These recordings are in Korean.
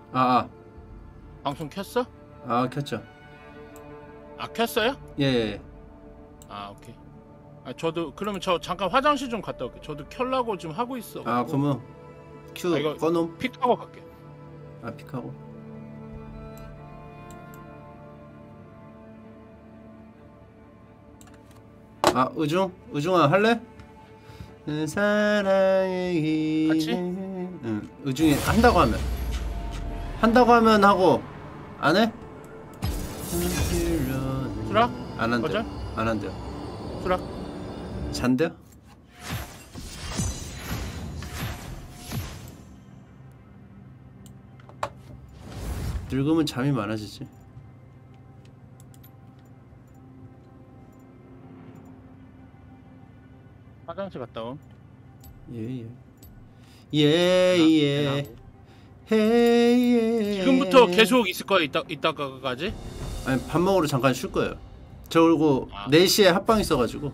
아, 방송 켰어? 켰죠. 아 켰어요? 예. 아 오케이. 아 저도 그러면 저 잠깐 화장실 좀 갔다 올게. 저도 켜려고 지금 하고 있어. 그러면 큐 이거 꺼놓음. 픽하고 갈게. 픽하고. 의중아 할래? 사랑의 같이? 응, 의중이 한다고 하면 하고 안 해? 수락? 안 한대. 거절? 안 한대요. 수락? 잔대요? 늙으면 잠이 많아지지. 화장실 갔다 온. 예. 헤이. 지금부터 계속 있을 거야 이따가까지? 아니 밥 먹으러 잠깐 쉴 거예요. 저 그리고 4시에 합방 있어가지고.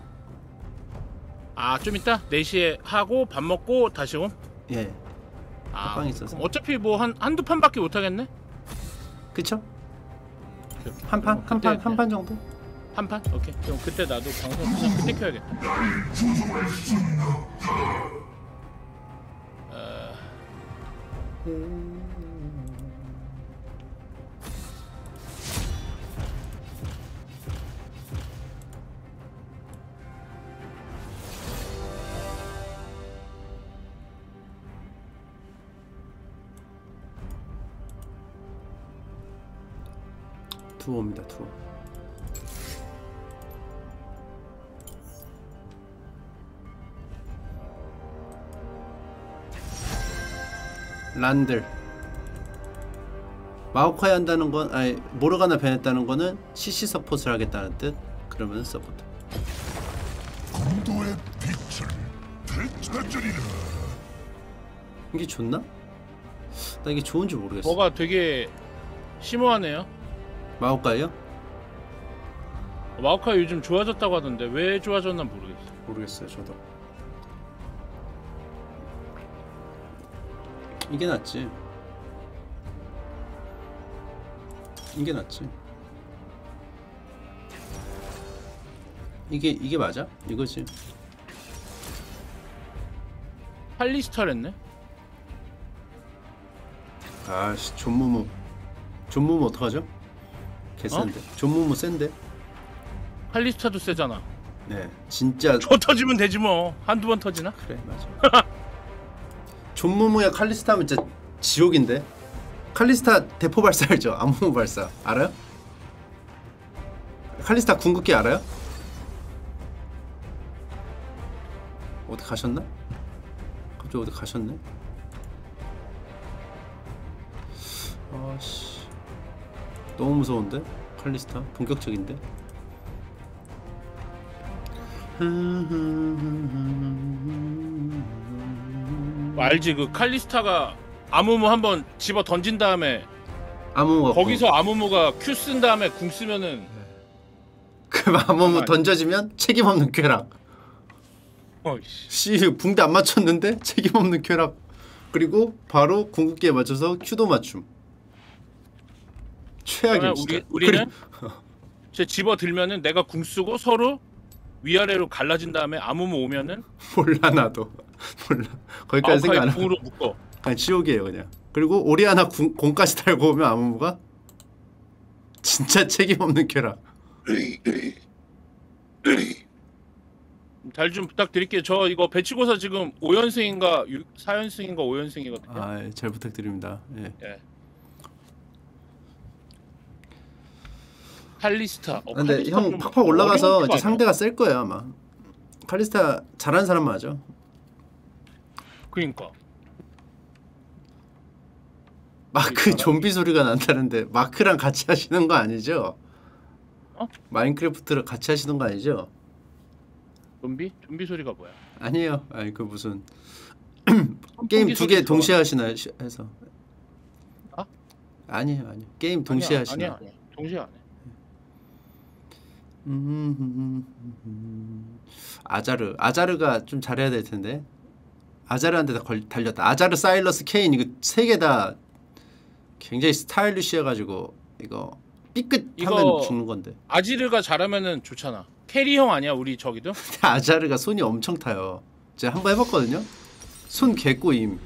좀 이따 4시에 하고 밥 먹고 다시 옴? 예. 합방 있어서. 어차피 뭐 한두 판밖에 못 하겠네. 그쵸? 한 판 정도? 한 판? 오케이. 그럼 그때 나도 방송 그냥 그때 켜야겠다. 두어입니다. 두어. 란들. 마오카이 한다는 건 모르가나 변했다는 거는 CC 서포트를 하겠다는 뜻. 그러면 서포트. 공도의 빛을 되찾으리라. 이게 좋나? 나 이게 좋은지 모르겠어. 뭐가 되게 심오하네요. 마오카이요? 마오카이 요즘 좋아졌다고 하던데 왜 좋아졌나 모르겠어요 저도. 이게 낫지. 이게 맞아? 이거지. 칼리스타랬네? 아씨 존무무 어떡하죠? 개센데. 존무무 센데? 칼리스타도 세잖아. 네 진짜 저 터지면 되지 뭐. 한두 번 터지나? 그래 맞아. 존무무야 칼리스타 하면 진짜 지옥인데. 칼리스타 대포 발사 알죠? 아무무 발사 알아요? 칼리스타 궁극기 알아요? 어디 가셨나? 갑자기 어디 가셨네? 아씨 너무 무서운데? 칼리스타 본격적인데? 알지? 그 칼리스타가 아무무 한번 집어 던진 다음에 아무무가 거기서 아무무가 Q 쓴 다음에 궁 쓰면은 그 아무무 던져지면 책임없는 쾌락. 씨 붕대 안 맞췄는데 책임없는 쾌락. 그리고 바로 궁극기에 맞춰서 Q도 맞춤. 최악이야 진짜. 우리는 제 집어 들면은 내가 궁 쓰고 서로 위아래로 갈라진 다음에 아무무 오면은 몰라 나도 몰라. 거기까지 생각 안 하고 궁으로 묶어. 그냥 지옥이에요 그냥. 그리고 오리아나 공까지 달고 오면 아무무가 진짜 책임없는 쾌락. 잘 좀 부탁드릴게요. 저 이거 배치고사 지금 5연승인가 4연승인가 5연승이거든요. 잘 부탁드립니다. 예. 칼리스타. 근데 칼리스타 형 좀 팍팍 올라가서 이제 아니야? 상대가 셀 거예요 아마. 칼리스타 잘하는 사람만 하죠. 그러니까. 마크 좀비 소리가 난다는데 마크랑 같이 하시는 거 아니죠? 마인크래프트를 같이 하시는 거 아니죠? 좀비? 좀비 소리가 뭐야? 아니에요. 그 무슨 게임 2개 동시에 하시나 해서. 아니에요. 게임 동시에 하시나. 아니야. 동시에 안 해. 아자르가 좀 잘해야 될 텐데. 아자르한테 다 달렸다. 아자르, 사일러스, 케인 이거 3개 다 굉장히 스타일리시해가지고 이거 삐끗하면 이거- 죽는 건데. 아지르가 잘하면은 좋잖아. 캐리형 아니야 우리 저기도? 근데 아자르가 손이 엄청 타요. 제가 한번 해봤거든요. 손 개꼬임.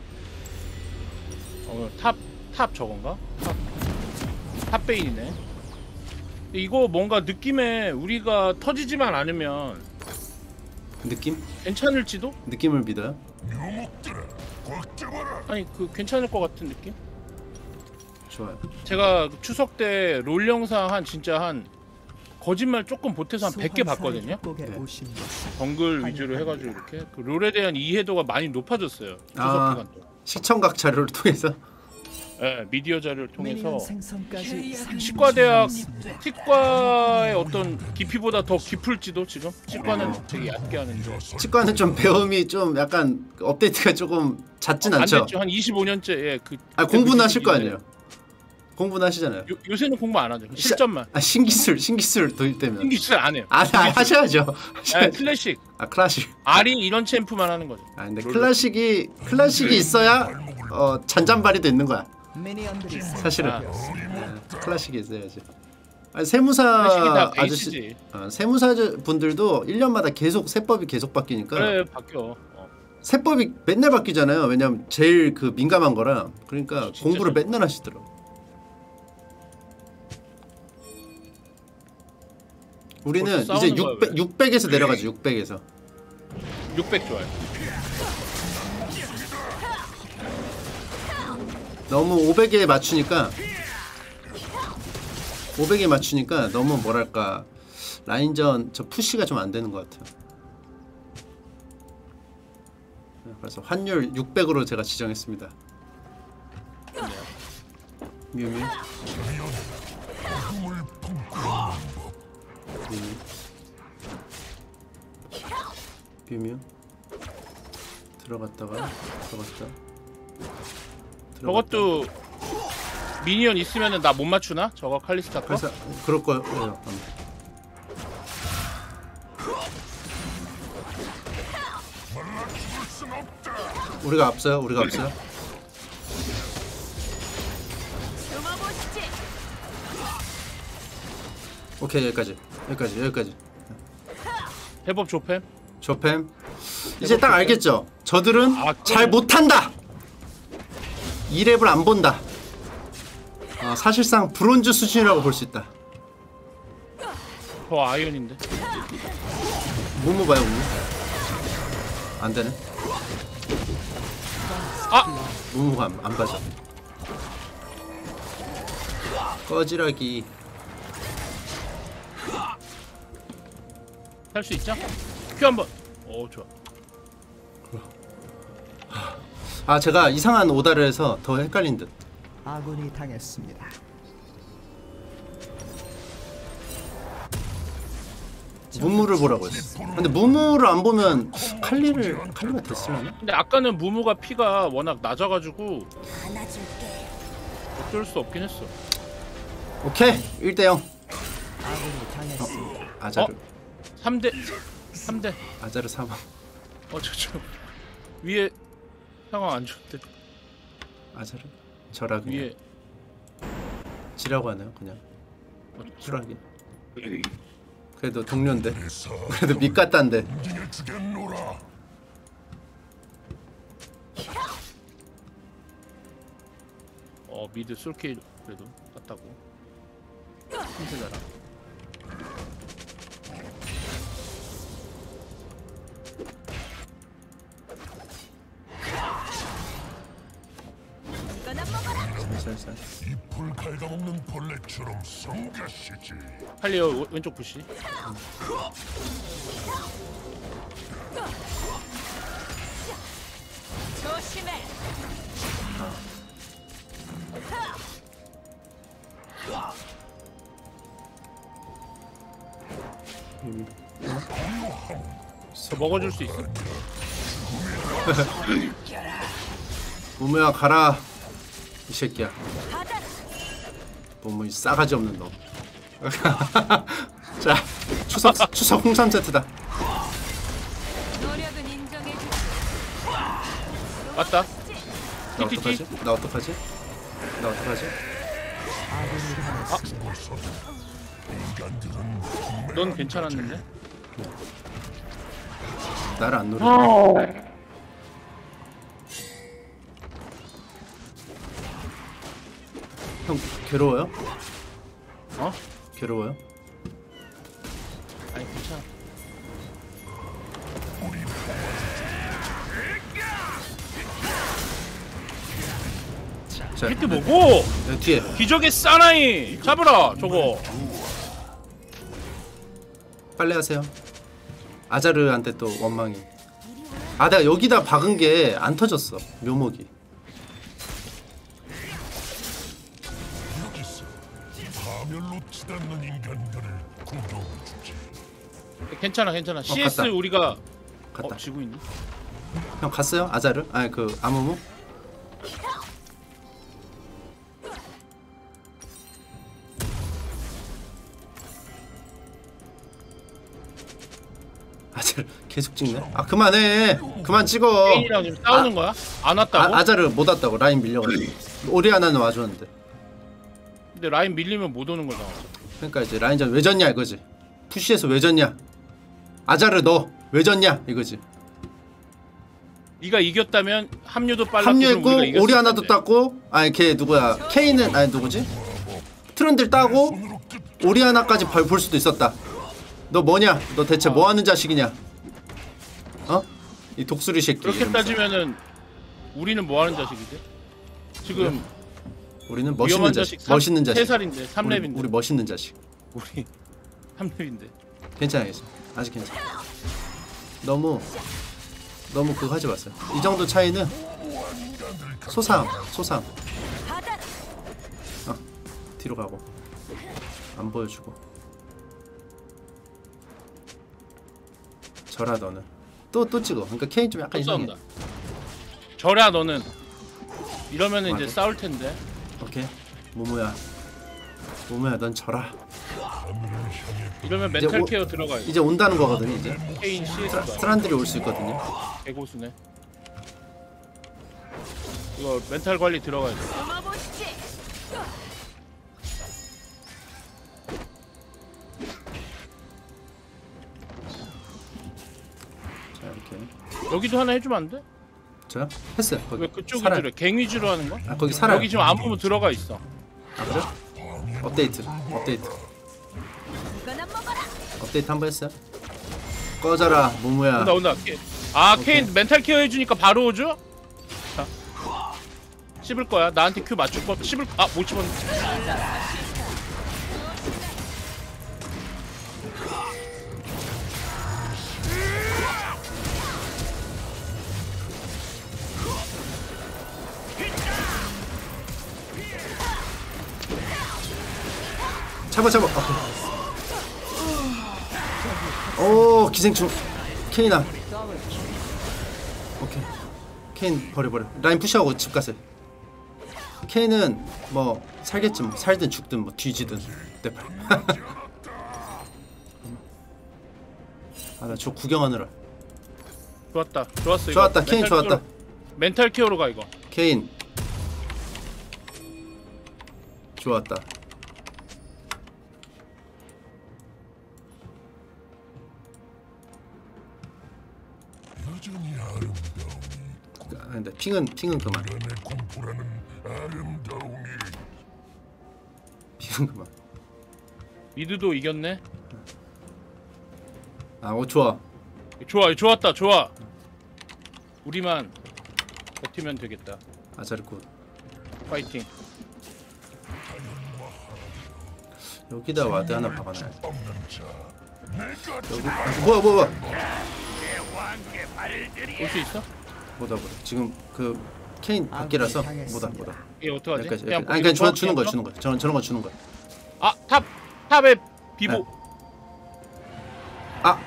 탑 저건가? 탑베인이네. 이거 뭔가 느낌에 우리가 터지지만 않으면 느낌? 괜찮을지도? 느낌을 믿어요? 묘목들아 꽉 잡아라. 아니 그 괜찮을 것 같은 느낌? 좋아요. 제가 추석 때 롤 영상 진짜 한 거짓말 조금 보태서 한 100개 봤거든요. 네. 정글 위주로 해가지고 이렇게 그 롤에 대한 이해도가 많이 높아졌어요. 추석 아. 기간 동안. 시청각 자료를 통해서. 네, 미디어 자료를 통해서 치과대학 치과대학 치과의 어떤 깊이보다 더 깊을지도 지금 치과는 되게 얕게 하는데 치과는 좀 배움이 좀 약간 업데이트가 조금 잦진 안 않죠. 됐죠. 한 25년째 예, 그 아 공부는 하실 거 시기인데. 아니에요. 공부는 하시잖아요. 요새는 공부 안 하죠. 실전만. 아 신기술 도입되면. 신기술 안 해요. 아 하셔야죠. 네, 클래식. 아 클래식. 아리 이런 챔프만 하는 거죠. 아 근데 롤. 클래식이 있어야 잔잔바리도 있는 거야. 미니언들이 사실은. 아. 클래식이 있어야지. 아니, 클래식이 세무사 다 아저씨, 베이스지. 세무사 분들도 1년마다 계속 세법이 계속 바뀌니까. 그래 바뀌어. 세법이 맨날 바뀌잖아요. 왜냐면 제일 그 민감한 거라. 그러니까 진짜 공부를 잘- 맨날 하시더라고. 우리는 벌써 이제 싸우는 거야, 600에서 내려가죠. 600에서. 600 좋아요. 너무 500에 맞추니까 너무 뭐랄까 라인전 저 푸시가 좀 안 되는 것 같아요. 그래서 환율 600으로 제가 지정했습니다. 뮤뮤 꿈을 품고 뮤뮤 들어갔다. 저것도 미니언 있으면은 나 못 맞추나? 저거 칼리스타 거? 그래서 그럴 거예요. 우리가 앞서요. 오케이 여기까지. 해법 조팸? 조팸 이제 딱 알겠죠? 저들은 아, 잘 그럼요. 못한다. 2렙을 안 본다. 사실상 브론즈 수준이라고 볼 수 있다. 저 아이언인데. 무무 봐요 무무. 안 되네. 아! 무무가 안 봐줘. 꺼지라기. 할 수 있죠? 큐 한번. 오 좋아. 아 제가 이상한 오다를 해서 더 헷갈린 듯. 아군이 당했습니다. 무무를 보라고 했어. 근데 무무를 안 보면 칼리가 됐으려나? 근데 아까는 무무가 피가 워낙 낮아가지고 어쩔 수 없긴 했어. 오케이 1대0. 아군이 당했습니다. 아자르 3대 아자르 사망. 저 위에 상황 안 좋대. 아자르 저라 그냥 위에 지라고 하네요 그냥. 어, 수락이. 그래도 동료인데. 그래서 그래도 밑갔다인데. 응징해 주겠노라. 미드 솔킬 그래도 땄다고. 힘들더라. 살살. 잎을 갉아먹는 벌레처럼 성가시지. 할리어 왼쪽 푸시. 조심해. 더 먹어줄 수 있어. 무무야 가라 이 새끼야. 무무 이 싸가지 없는 놈. 자 추석 홍삼 세트다. 노력은 인정해주지. 맞다. 나 TTT. 어떡하지? 나 어떡하지? 아군이 당했습니다. 인간들은 넌 괜찮았는데? 나를 안 노려. 형 괴로워요? 어? 괴로워요? 아니 괜찮아. 자, 히트 뭐고? 여기 뒤에 기적의 사나이 잡으라 저거. 빨리 하세요. 아자르한테 또 원망이. 아 내가 여기다 박은 게 안 터졌어. 묘목이. 여기서 파멸로 치닫는 인간들을 구경해주지. 괜찮아 괜찮아. CS 갔다. 우리가 갔다. 지고 있니? 형 갔어요? 아자르? 아니 그 아무무? 아자르 계속 찍네. 아 그만해. 그만 찍어. 케인이랑 지금 싸우는 거야? 안 왔다고? 아자르 못 왔다고. 라인 밀려가지고. 오리아나는 와줬는데. 근데 라인 밀리면 못 오는 거잖아. 그러니까 이제 라인전 왜 졌냐 이거지. 푸시에서 왜 졌냐. 아자르 너 왜 졌냐 이거지. 네가 이겼다면 합류도 빨랐고 합류했고 우리가 이겼을 오리아나도 텐데. 땄고 아니 걔 누구야 케인은 아니 누구지 트런들 따고 손으로 끝 오리아나까지 볼 수도 있었다. 너 뭐냐 너 대체 뭐하는 자식이냐 어? 이 독수리 새끼 그렇게 이러면서. 따지면은 우리는 뭐하는 자식이지? 지금 우리는 멋있는 위험한 자식 자식 멋있는 자식 3살인데 3렙인데 우리 멋있는 자식. 우리 3렙인데 괜찮아 아직 괜찮아. 너무 그거 하지 마세요. 이 정도 차이는 소상 뒤로 가고 안 보여주고 저라 너는 또 찍어. 그러니까 케인 좀 약간 또 이상해. 싸운다. 저라 너는 이러면은 이제 맞아. 싸울 텐데. 오케이 모모야 넌 져라. 이러면 이제 멘탈 오- 케어 들어가요. 이제 온다는 거거든. 이제 케인 CS가 사람들이 올 수 있거든요. 개고수네. 이거 멘탈 관리 들어가야 돼. 자 이렇게 여기도 하나 해주면 안 돼? 저요? 했어요. 거기 왜 그쪽 살아요. 위주로 갱 위주로 하는 거? 아 거기 살아요. 여기 지금 아무무 들어가 있어. 아 그래? 업데이트 한번 했어요. 꺼져라 모모야. 온다. 아 오케이. 케인 멘탈 케어 해주니까 바로 오죠? 자, 씹을 거야. 나한테 큐 맞출 거 씹을. 못 씹었네. 잡아. 오 기생충 케인아. 오케이 케인 버려. 라인 푸시하고 집 가세요. 케인은 뭐 살겠지 뭐. 살든 죽든 뭐 뒤지든 대파. 아나 저 구경하느라. 좋았어. 이거. 좋았다 케인 멘탈 좋았다. 케어로- 멘탈 케어로 가 이거. 케인 좋았다. 여전히 아름다움이 근데 핑은 그만. 인간의 공포라는 아름다움이 핑은 그만. 미드도 이겼네. 좋아. 좋았다. 우리만 버티면 되겠다. 아자르 굿. 파이팅. 여기다 와드 하나 박아놔. 없는 자 내가 여기 뭐야? 올 수 있어? 뭐다. 지금 그 케인 밖이라서 뭐다. 이게 어떡하지? 여기까지. 그냥 아니 그냥 보기로 주는 정확히 거야. 저런 거 주는 거야. 탑에 비보. 아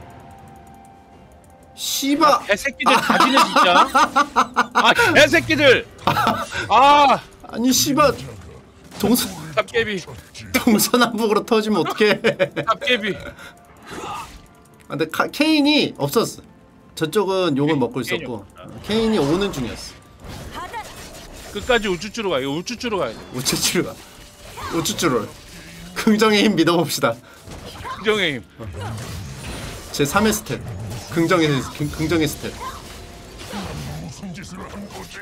씨바. 개새끼들 가지네 진짜. 개새끼들. 아니 씨바. 탑개비. 동서남북으로 터지면 어떡해. 탑개비. 근데 케인이 없었어. 저쪽은 욕을 먹고 케인이 있었고 케인이 오는 중이었어. 끝까지 우쭈쭈로 가. 이거 우쭈쭈로 가야 돼. 우쭈쭈로 가. 우쭈쭈로. 긍정의 힘 믿어봅시다. 긍정의 힘. 제 3의 스탯. 긍정의 스탯. 무슨 짓을 한 거지?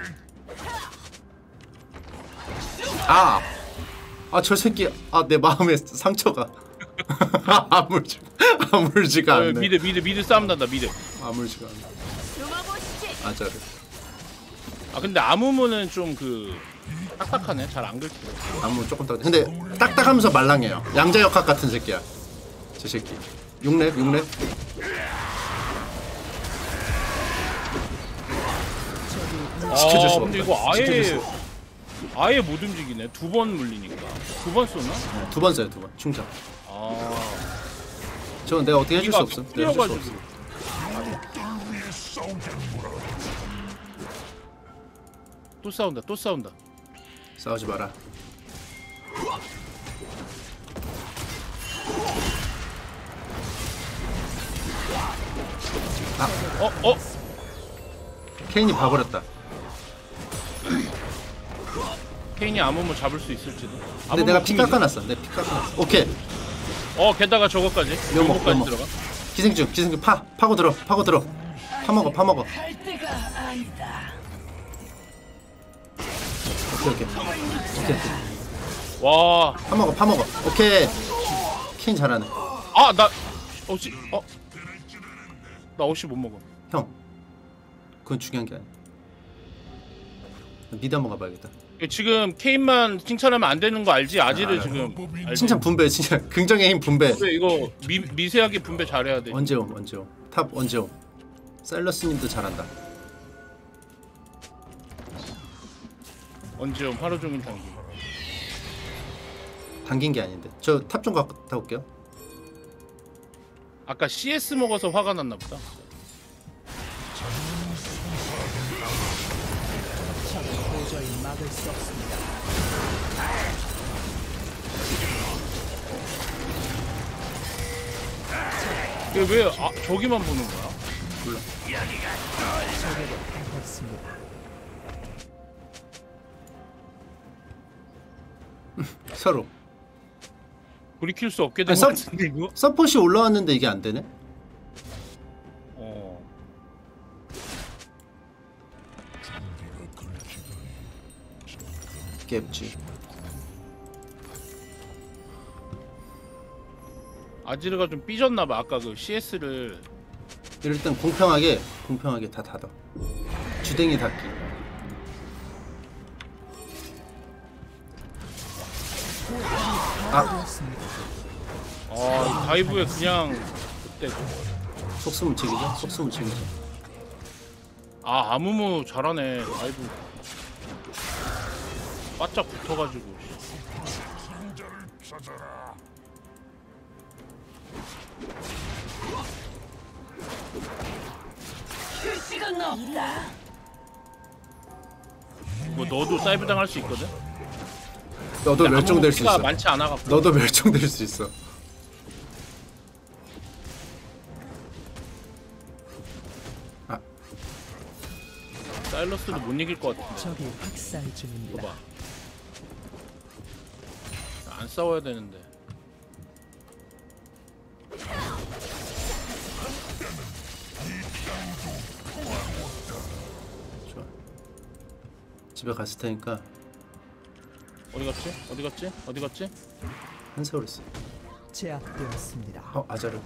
아! 아, 저 새끼. 아, 내 마음에 상처가. 아물지가 않네. 미드 싸움 난다. 미드. 아물지가 않네. 아자르. 아 근데 아무무는 좀 그 딱딱하네. 잘 안 긁혀. 아무 조금 딱. 근데 딱딱하면서 말랑해요. 양자역학 같은 새끼야. 저 새끼. 6렙. 지켜줄 수가 근데 없다. 이거 지켜줄 수 없어. 아예 못 움직이네. 2번 물리니까. 2번 쏘나? 네, 2번 써요, 2번. 충전. 아. 저건 내가 어떻게 해줄 수 없어. 내가 해줄 수 없어. 풀려가지고. 위에 싸우겠노라. 또 싸운다. 싸우지 마라. 케인이 봐버렸다. 케인이 아무무 잡을 수 있을지도. 근데 내가 피 깎아놨어. 내 피 깎아놨어. 오케이. 게다가 저거까지. 면목, 면목까지 면목. 들어가. 기생충 파고 들어. 파먹어. 오케이. 와. 파먹어. 오케이. 케인 잘하네. 나 어찌 나 어찌 못 먹어. 형. 그건 중요한 게 아니야. 미드 한번 가봐야겠다. 지금 케인만 칭찬하면 안 되는 거 알지? 아지를 지금 알지? 칭찬 분배, 칭찬. 긍정의 힘 분배. 근데 이거 미세하게 분배 잘해야 돼. 언제 옴. 탑 언제 옴. 사일러스님도 잘한다. 언제 좀 하루 종일 당기. 당긴 게 아닌데. 저 탑 좀 갔다 올게요. 아까 CS 먹어서 화가 났나 보다. 도저히 막을 수 없습니다. 이게 왜 저기만 보는 거야? 몰라. 적에게 가깝습니다. 서로. 불이 킬 수 없게 된 아니, 거 같은데 이거? 서폿이 올라왔는데 이게 안 되네. 깼지. 아지르가 좀 삐졌나봐. 아까 그 CS를 이럴 땐 공평하게 다 닫아. 주댕이 닫기. 다이브에 그냥 그때 속수무책이죠. 아무무 잘하네. 다이브 바짝 붙어가지고. 상자를 찾아라. 시간 없다. 뭐 너도 사이브 당할 수 있거든. 너도 근데 멸종될 수 아무무 피가 있어. 많지 않아갖고. 너도 멸종될 수 있어. 사일러스도 못 이길 것 같아. 적이 학살 이거 중입니다. 봐. 안 싸워야 되는데. 좋아. 집에 갔을 테니까 어디 갔지? 한세월 있어. 제압되었습니다. 아자르.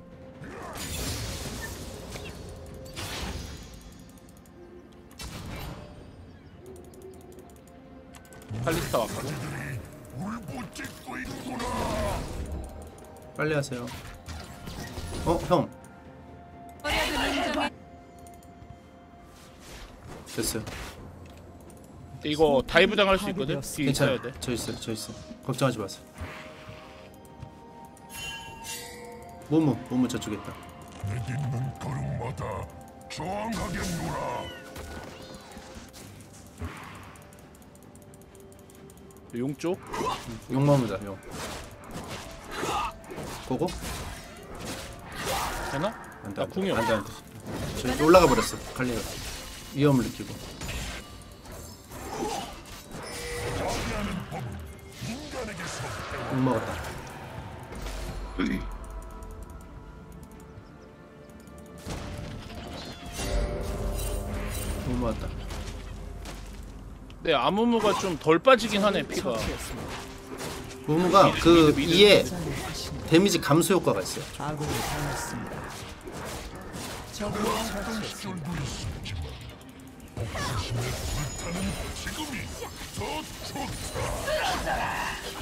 칼리스타 왔거든. 울고 찍고 있구나. 빨리 하세요. 형. 됐어요. 근데 이거 다이브 당할 수 있거든. 뒤에 있어야 괜찮아. 돼. 저 있어. 걱정하지 마세요. 모모 저쪽에 있다. 내딛는 걸음마다 저항하겠노라. 용 쪽. 용마무다 용. 고고? 되나? 안돼. 나 궁이 없어. 안돼. 저 올라가 버렸어. 칼리가 위험을 느끼고. 못 먹었다. 못 먹었다. 네, 아무무가 좀 덜 빠지긴 하네 피가. 무무가 그 미드. 이에 데미지 감소 효과가 있어요. 아군이 당했습니다. 적을 처치했습니다. 지금이 더 좋다.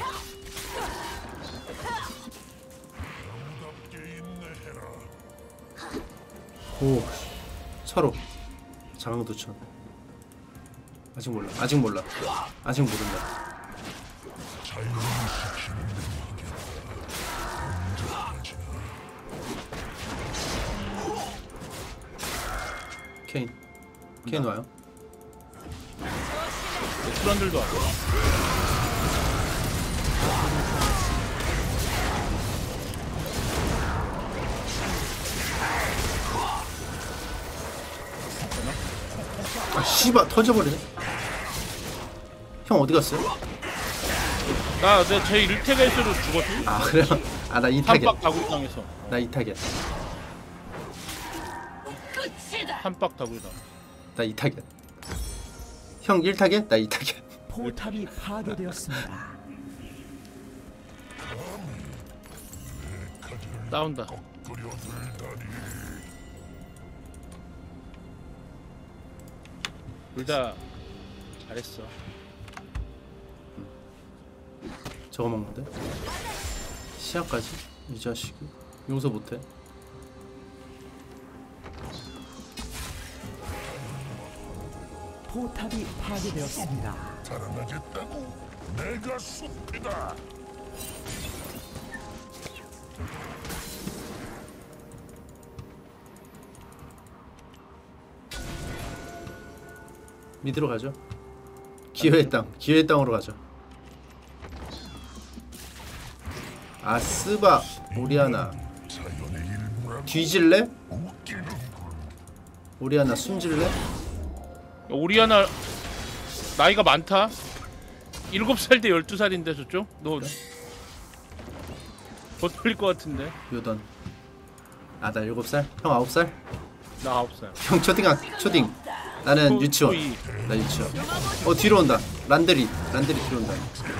아름답게 인내해라. 오, 서로 자강도천. 아직 몰라. 아직 몰라. 아직 모른다. 케인. 케인 와요. 트런들도 와. 아 씨발 터져버리네. 형 어디 갔어요? 나제 일태가에서도 죽었지. 아 그래요? 아 나 이타겟. 한박 다구리 당해서. 나 이타겟. 끝이다. 한박 다구리 당. 나 이타겟. 형 1타겟? 나 2타겟. 포탑이 파괴되었습니다. 싸운다. 둘 다 잘했어. 저거 먹는데? 시야까지? 이 자식이? 용서 못해. 포탑이 파괴되었습니다. 달아나겠다고? 내가 숲이다. 미드로 가죠. 기회의 땅. 기회의 땅으로 가죠. 아스바 오리아나 자연의 일부라고 뒤질래? 웃기는군. 오리아나 숨질래? 오리아나 나이가 많다. 7살 대 12살인데 저쪽? 너 더 틀릴 것 같은데. 요던. 아 나 7살? 형 9살? 나 9살. 형 초딩. 나는 유치원. 나 유치원. 뒤로 온다. 란데리 뒤로 온다.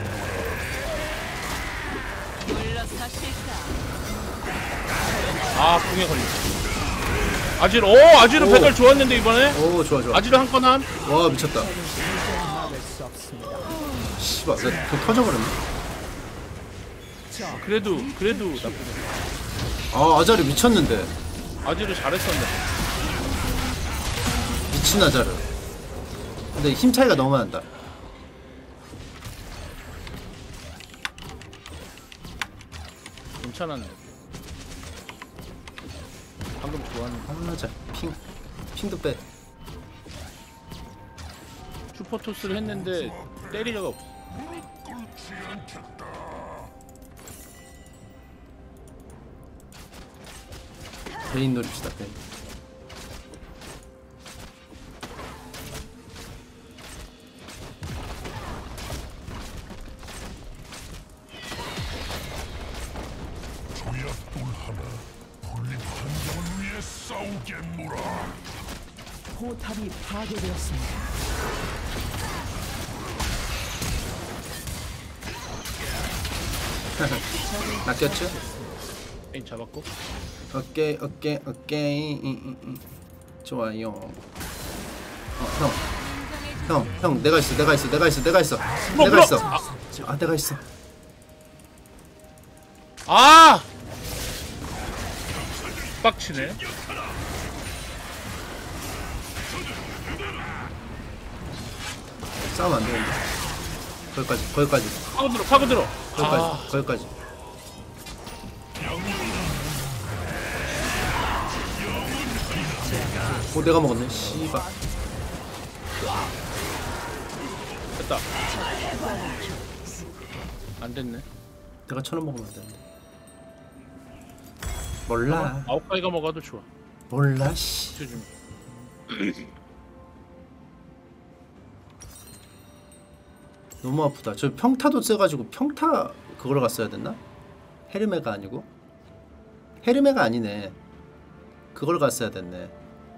아 궁에 걸렸어. 아지르 아지르 오. 배달 좋았는데 이번에. 오 좋아. 아지르 한 건 함. 와 미쳤다. 막을 수 없습니다. 씨발 나돈 터져버렸네. 그래도 나쁘네. 아 아자르 미쳤는데. 아지르 잘했었는데. 미친 아자르. 근데 힘 차이가 너무 난다. 괜찮았네. 방금 좋았는데. 아자 핑도 빼. 슈퍼토스를 했는데 때리려가 없어. 꿀지 않겠다. 베인 노립시다 베인. 조약돌 하나 불린 환경을 위해 싸우겠노라. 포탑이 파괴되었습니다. 낚였죠? 페인 잡았고. 오케이. 좋아요. 형, 내가 있어. 내가 있어. 아, 내가 있어. 아! 빡치네. 싸우면 안 되는데. 거기까지. 파고들어. 거기까지. 내가 먹었네. 씨발. 됐다. 안 됐네. 내가 1,000원 먹으면 안 되는데. 몰라. 아웃가이가 먹어도 좋아. 몰라 씨. 요즘. 너무 아프다. 저 평타도 세가지고 평타 그걸 갔어야 됐나? 헤르메가 아니고? 헤르메가 아니네. 그걸 갔어야 됐네.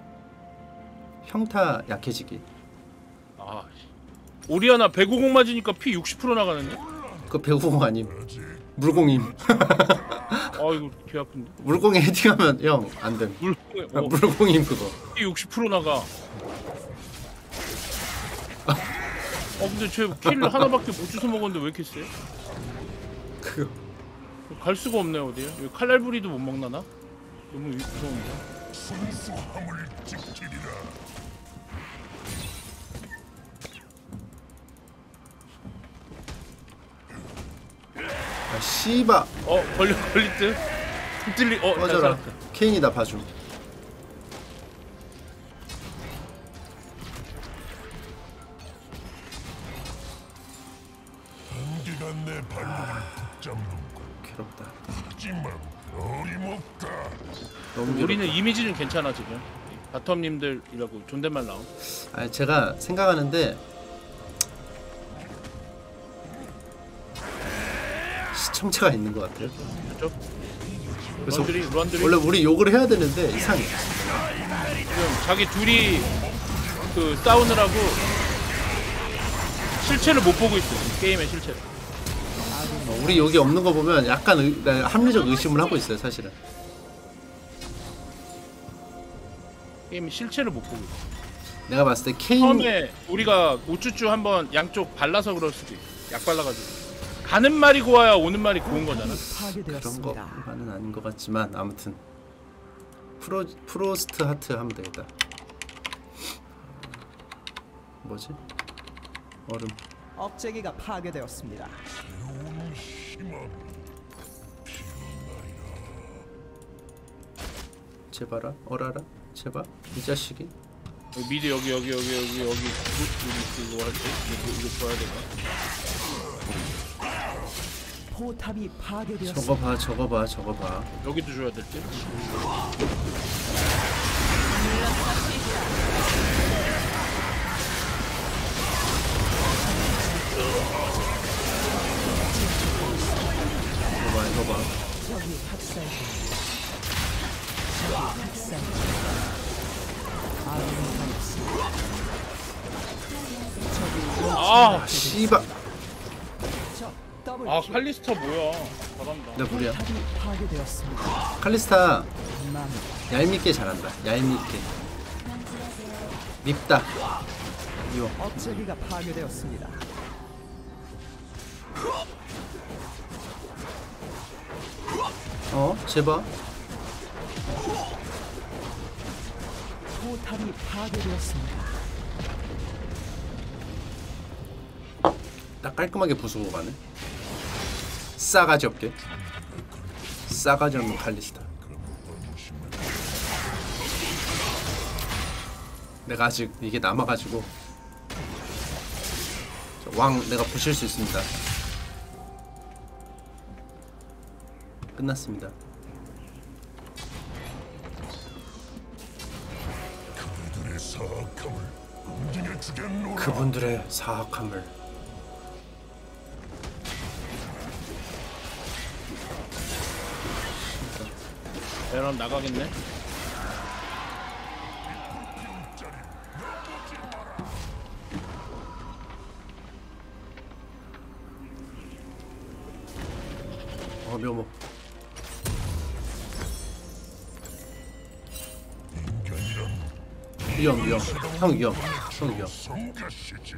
평타 약해지기. 아, 오리아나 150 맞으니까 피 60% 나가는데? 그거 배구공 아님. 물공임. 아 이거 개 아픈데? 물공에 헤딩하면 형 안됨. 물공에 물공임 그거. 피 60% 나가. 근데 쟤 킬 하나밖에 못 주워 먹었는데 왜 이렇게 세? 그거. 갈 수가 없네 어디에? 여기 칼날부리도 못 먹나 나? 너무 무서운데? 순수함을 지키리라. 아 씨바. 걸릴 듯? 뚫리 잘 꺼져라. 살았다. 케인이다 봐줌. 한계가 내 발목을 붙잡는군. 괴롭다. 하지만 어림없다. 너무 괴롭다. 우리는 이미지 좀 괜찮아 지금. 바텀님들이라고 존댓말 나옴. 아니 제가 생각하는데 시청자가 있는 것 같아요. 그죠? 그래서 루안들이 원래 우리 욕을 해야 되는데 이상해. 지금 자기 둘이 그 싸우느라고 실체를 못 보고 있어. 지금 게임의 실체를. 우리 여기 없는 거 보면 약간 합리적 의심을 하고 있어요 사실은. 게임의 실체를 못 보고 있어. 내가 봤을 때 케인 처음에 우리가 우쭈쭈 한번 양쪽 발라서 그럴 수도 있어. 약 발라가지고. 가는 말이 고와야 오는 말이 고운 거잖아. 그런 파괴되었습니다. 거는 아닌 것 같지만 아무튼 프로스트 하트 하면 되겠다. 뭐지? 얼음. 억제기가 파괴되었습니다. 새로운 희망이 피어나리라. 제발아 어라라 제발 이 자식이. 미드 여기 그거 할 때 이거 줘야 될까? 포탑이 파괴되었습니다. 저거 봐. 여기도 줘야 될 때. 이거 봐. 적이 학살 중. 학살 중. 아군이 당했습니다. 아, 씨발. 적 더블 킬. 칼리스타 뭐야? 잘한다. 내 무리야. 포탑이 파괴되었습니다. 칼리스타 만 얄밉게 잘한다. 얄밉게. 밉다. 이거. 억제기가 파괴되었습니다. 제발. 포탑이 파괴되었습니다. 딱 깔끔하게 부수고 가네. 싸가지 없게. 싸가지 없는 칼리스타. 내가 아직 이게 남아가지고 왕 내가 부실 수 있습니다. 끝났습니다. 그들의 사악함을 응징해 주겠노라. 그분들의 사악함을. 베런 나가겠네. 묘모. 인간이란 형 위험. 성가시지.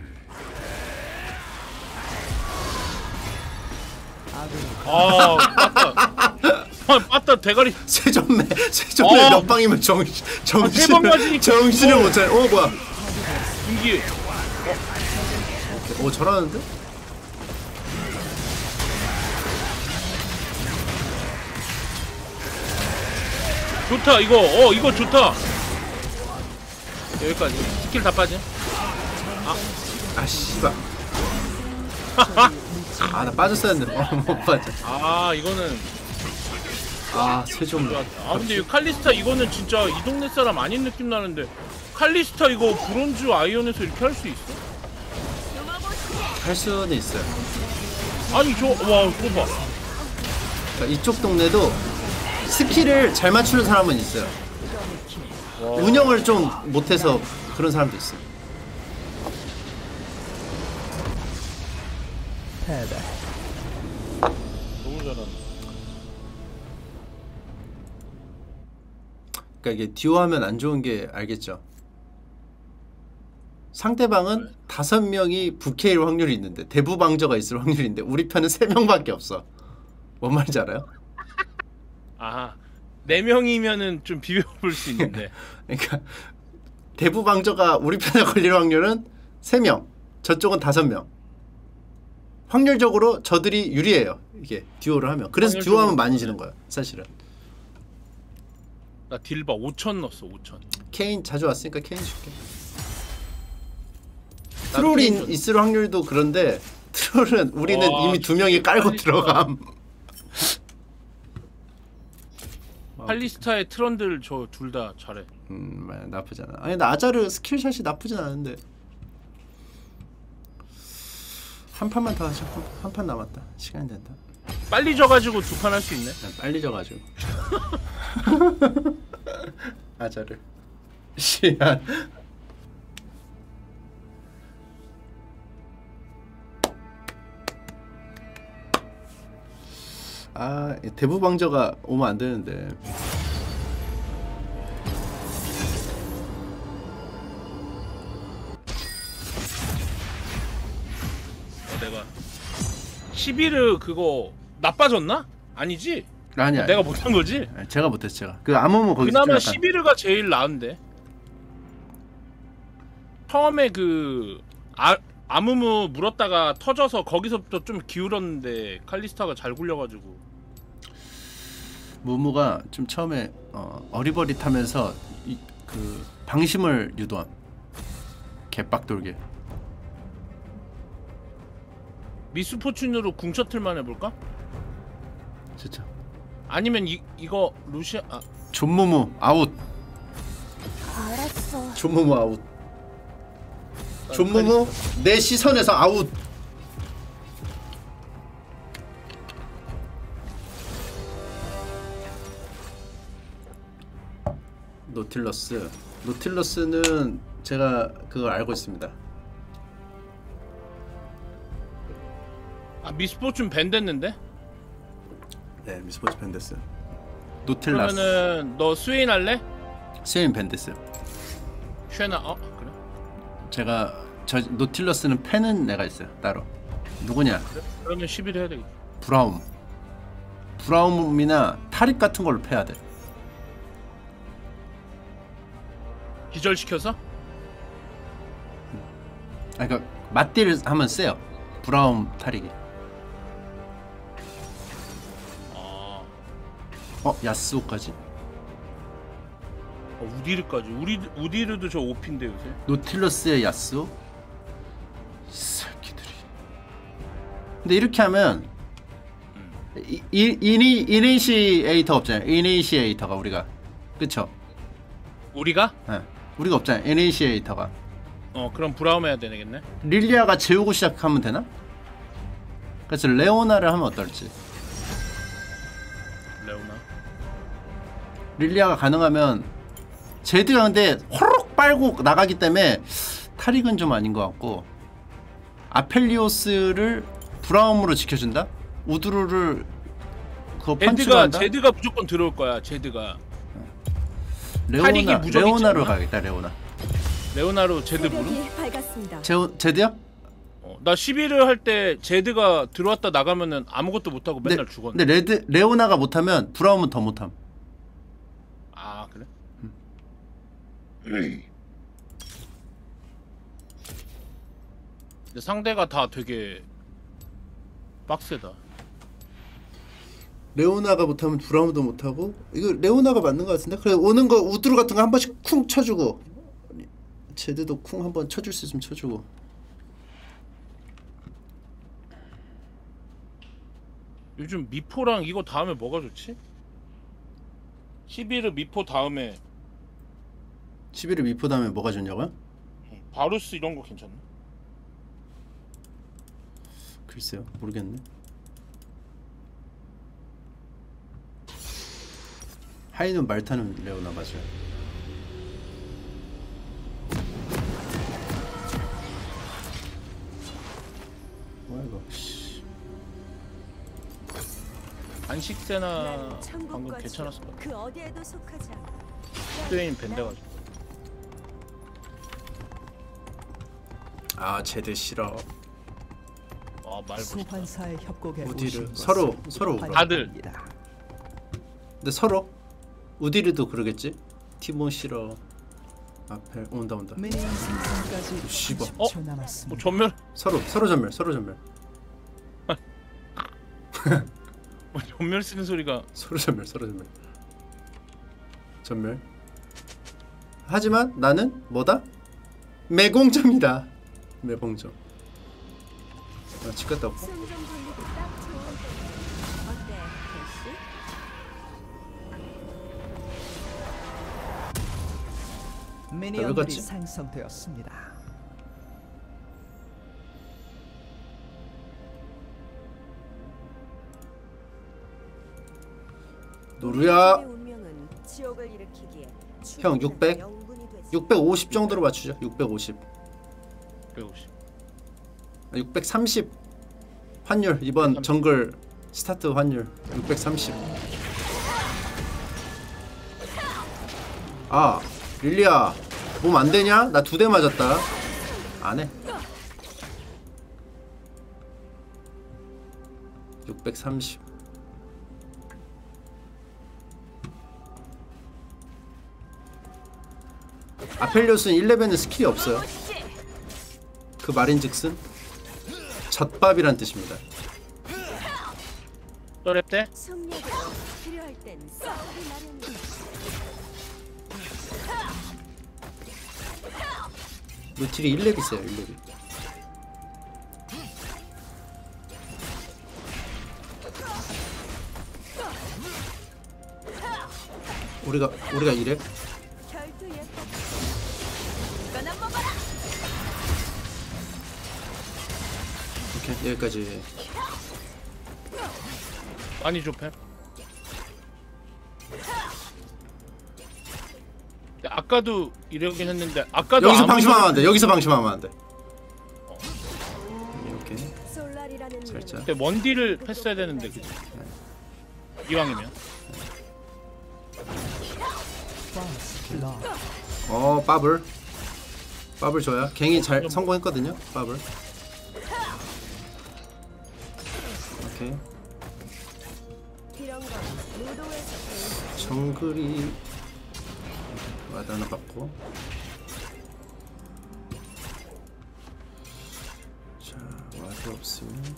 빠따 대가리. 세점매 몇 방이면 세번 정신을 맞으니까. 정신을 못 차려. 뭐야? 김기. 잘하는데? 좋다 이거. 이거 좋다. 여기까지. 스킬 다 빠져. 아 씨발. 나 빠졌어야 했는데 못 빠져. 이거는 세점. 근데 이 칼리스타 이거는 진짜 이 동네 사람 아닌 느낌 나는데 칼리스타 이거 브론즈 아이언에서 이렇게 할 수 있어? 할 수는 있어요. 아니 와 그거 봐. 그러니까 이쪽 동네도 스킬을 잘 맞추는 사람은 있어요. 운영을 좀 못해서 그런 사람도 있어요. 패배. 너무 잘한다. 그러니까 이게 듀오 하면 안 좋은 게 알겠죠. 상대방은 5명이 부캐일 확률이 있는데 대부방저가 있을 확률인데 우리 편은 3명밖에 없어. 뭔 말인지 알아요? 아 4명이면은 좀 비벼볼 수 있는데. 그러니까 대부방저가 우리 편에 걸릴 확률은 3명, 저쪽은 5명. 확률적으로 저들이 유리해요. 이게 듀오를 하면. 그래서 듀오하면 많이 지는 거야. 사실은. 나 딜바 5천 넣었어 5천. 케인 자주 왔으니까 케인 줄게. 나도 트롤이 케인 줬- 있을 확률도 그런데 트롤은 우리는 와, 이미 2명이 깔고 빨리 들어감. 팔리스타의 트런들 저 둘 다 잘해. 나쁘지 않아. 아니 나 아자르 스킬샷이 나쁘진 않은데 한 판만 더 하자. 한 판 남았다. 시간이 된다. 빨리 져가지고 2판 할 수 있네. 난 빨리 져가지고 아자르 시안. 아 대부방저가 오면 안 되는데. 내가 11을 그거 나빠졌나? 아니지? 아니야. 내가 못한 거지? 제가 못했어. 제가 그 아무모 거기 그나마 약간 11가 제일 나은데. 처음에 그 아무무 물었다가 터져서 거기서부터 좀 기울었는데 칼리스타가 잘 굴려가지고. 무무가 좀 처음에 어리버릿하면서 그 방심을 유도한 개빡돌게. 미스포춘으로 궁 셔틀만 해볼까? 진짜. 아니면 이거 루시아 존무무 아웃. 알았어. 존무무 아웃. 존무무 내 시선에서 아웃. 노틸러스는 제가 그걸 알고 있습니다. 미스포춘 밴 됐는데? 네, 미스포츠 밴데스. 노틸러스. 그러면은 너 스웨인 할래? 스웨인 밴데스. 쉐나 그래? 제가 저 노틸러스는 팬은 내가 있어요. 따로. 누구냐? 그러면 11 해야 되겠다. 브라움이나 타릭 같은 걸로 패야 돼. 기절시켜서? 아, 그러니까 맞딜 하면 세요. 브라움 타릭이. 야스오까지. 우디르까지. 우디르도 저 오피인데 요새. 노틸러스의 야스오. 이 새끼들이. 근데 이렇게 하면 이니시에이터 없잖아요. 이니시에이터가 우리가. 그쵸? 우리가? 네. 우리가 없잖아요. 이니시에이터가. 그럼 브라움 해야 되겠네. 릴리아가 재우고 시작하면 되나? 그래서 레오나를 하면 어떨지. 레오나. 릴리아가 가능하면 제드가 근데 호록 빨고 나가기 때문에 타릭은 좀 아닌 것 같고, 아펠리오스를 브라움으로 지켜준다? 우드루를 그거 펀치로 한다? 제드가 무조건 들어올 거야. 제드가. 타릭이 레오나, 무적이지 레오나로 않나? 가겠다. 레오나로 제드 부름? 새벽이 밝았습니다. 제드야? 나 11을 할 때 제드가 들어왔다 나가면은 아무것도 못하고 맨날 죽었네. 근데 레오나가 못하면 브라움은 더 못함. 아 그래? 근데 상대가 다 되게 빡세다. 레오나가 못하면 브라움도 못하고, 이거 레오나가 맞는 것 같은데? 그래 오는 거 우드루 같은 거 한 번씩 쿵 쳐주고, 제드도 쿵 한 번 쳐줄 수 있으면 쳐주고. 요즘 미포랑 이거 다음에 뭐가 좋지? 11을 미포 다음에 11일 미포 다음에 뭐가 좋냐고요? 바루스 이런 거 괜찮나? 글쎄요, 모르겠네. 하이는 말타는 레오나 맞아요. 뭐야 이거? 씨. 안식세나 방금 천국과 괜찮았을 것 지옥, 같아. 그 어디에도 속하지 않아. 스웨인 밴데가지고. 아 제드 싫어. 말 멋있다. 소환사의 협곡에 우디르 오신 서로 것을 서로 울어. 다들. 환영합니다. 근데 서로 우디르도 그러겠지? 티몬 싫어. 앞에 온다. 미니언 생성까지 씨발. 30초 남았습니다. 전멸. 서로 전멸. 전멸 쓰는 소리가. 서로 전멸. 하지만 나는 뭐다? 매공점이다. 매공점. 집 갔다 올까? 숨 좀 돌리고 딱 좋은데. 어때, 대시? 미니언들이 갔지? 생성되었습니다. 노루야. 우리의 운명은 지옥을 일으키기에 형, 600? 영분이 되지. 650 정도로 맞추죠. 650. 150. 630 환율 이번 정글 스타트 환율 630. 아 릴리야 몸 안 되냐? 나 2대 맞았다. 안 해. 630. 아펠리오스는 1레벨은 스킬이 없어요. 그 말인즉슨 젖밥이란 뜻입니다. 또랩 때? 승리도 필요할 땐 싸우기 마련이야. 노틸이 1렙이세요. 1렙이. 우리가 이래? 결투 예뻐. 이거나 먹어라. 오케이 여기까지. 많이 좁혀. 아까도 이러긴 했는데 아까도 여기서 아무 방심하면 안 돼. 여기서 방심하면 안 돼. 이렇게 솔라리라는 살짝. 그때 원딜을 했어야 되는데 그치? 이왕이면. 빠블. 빠블 줘야. 갱이 잘 성공했거든요. 빠블. 오케이. 이런 건 무도에서 배운 정글이 와드 하나 받고. 자 와드 없으면.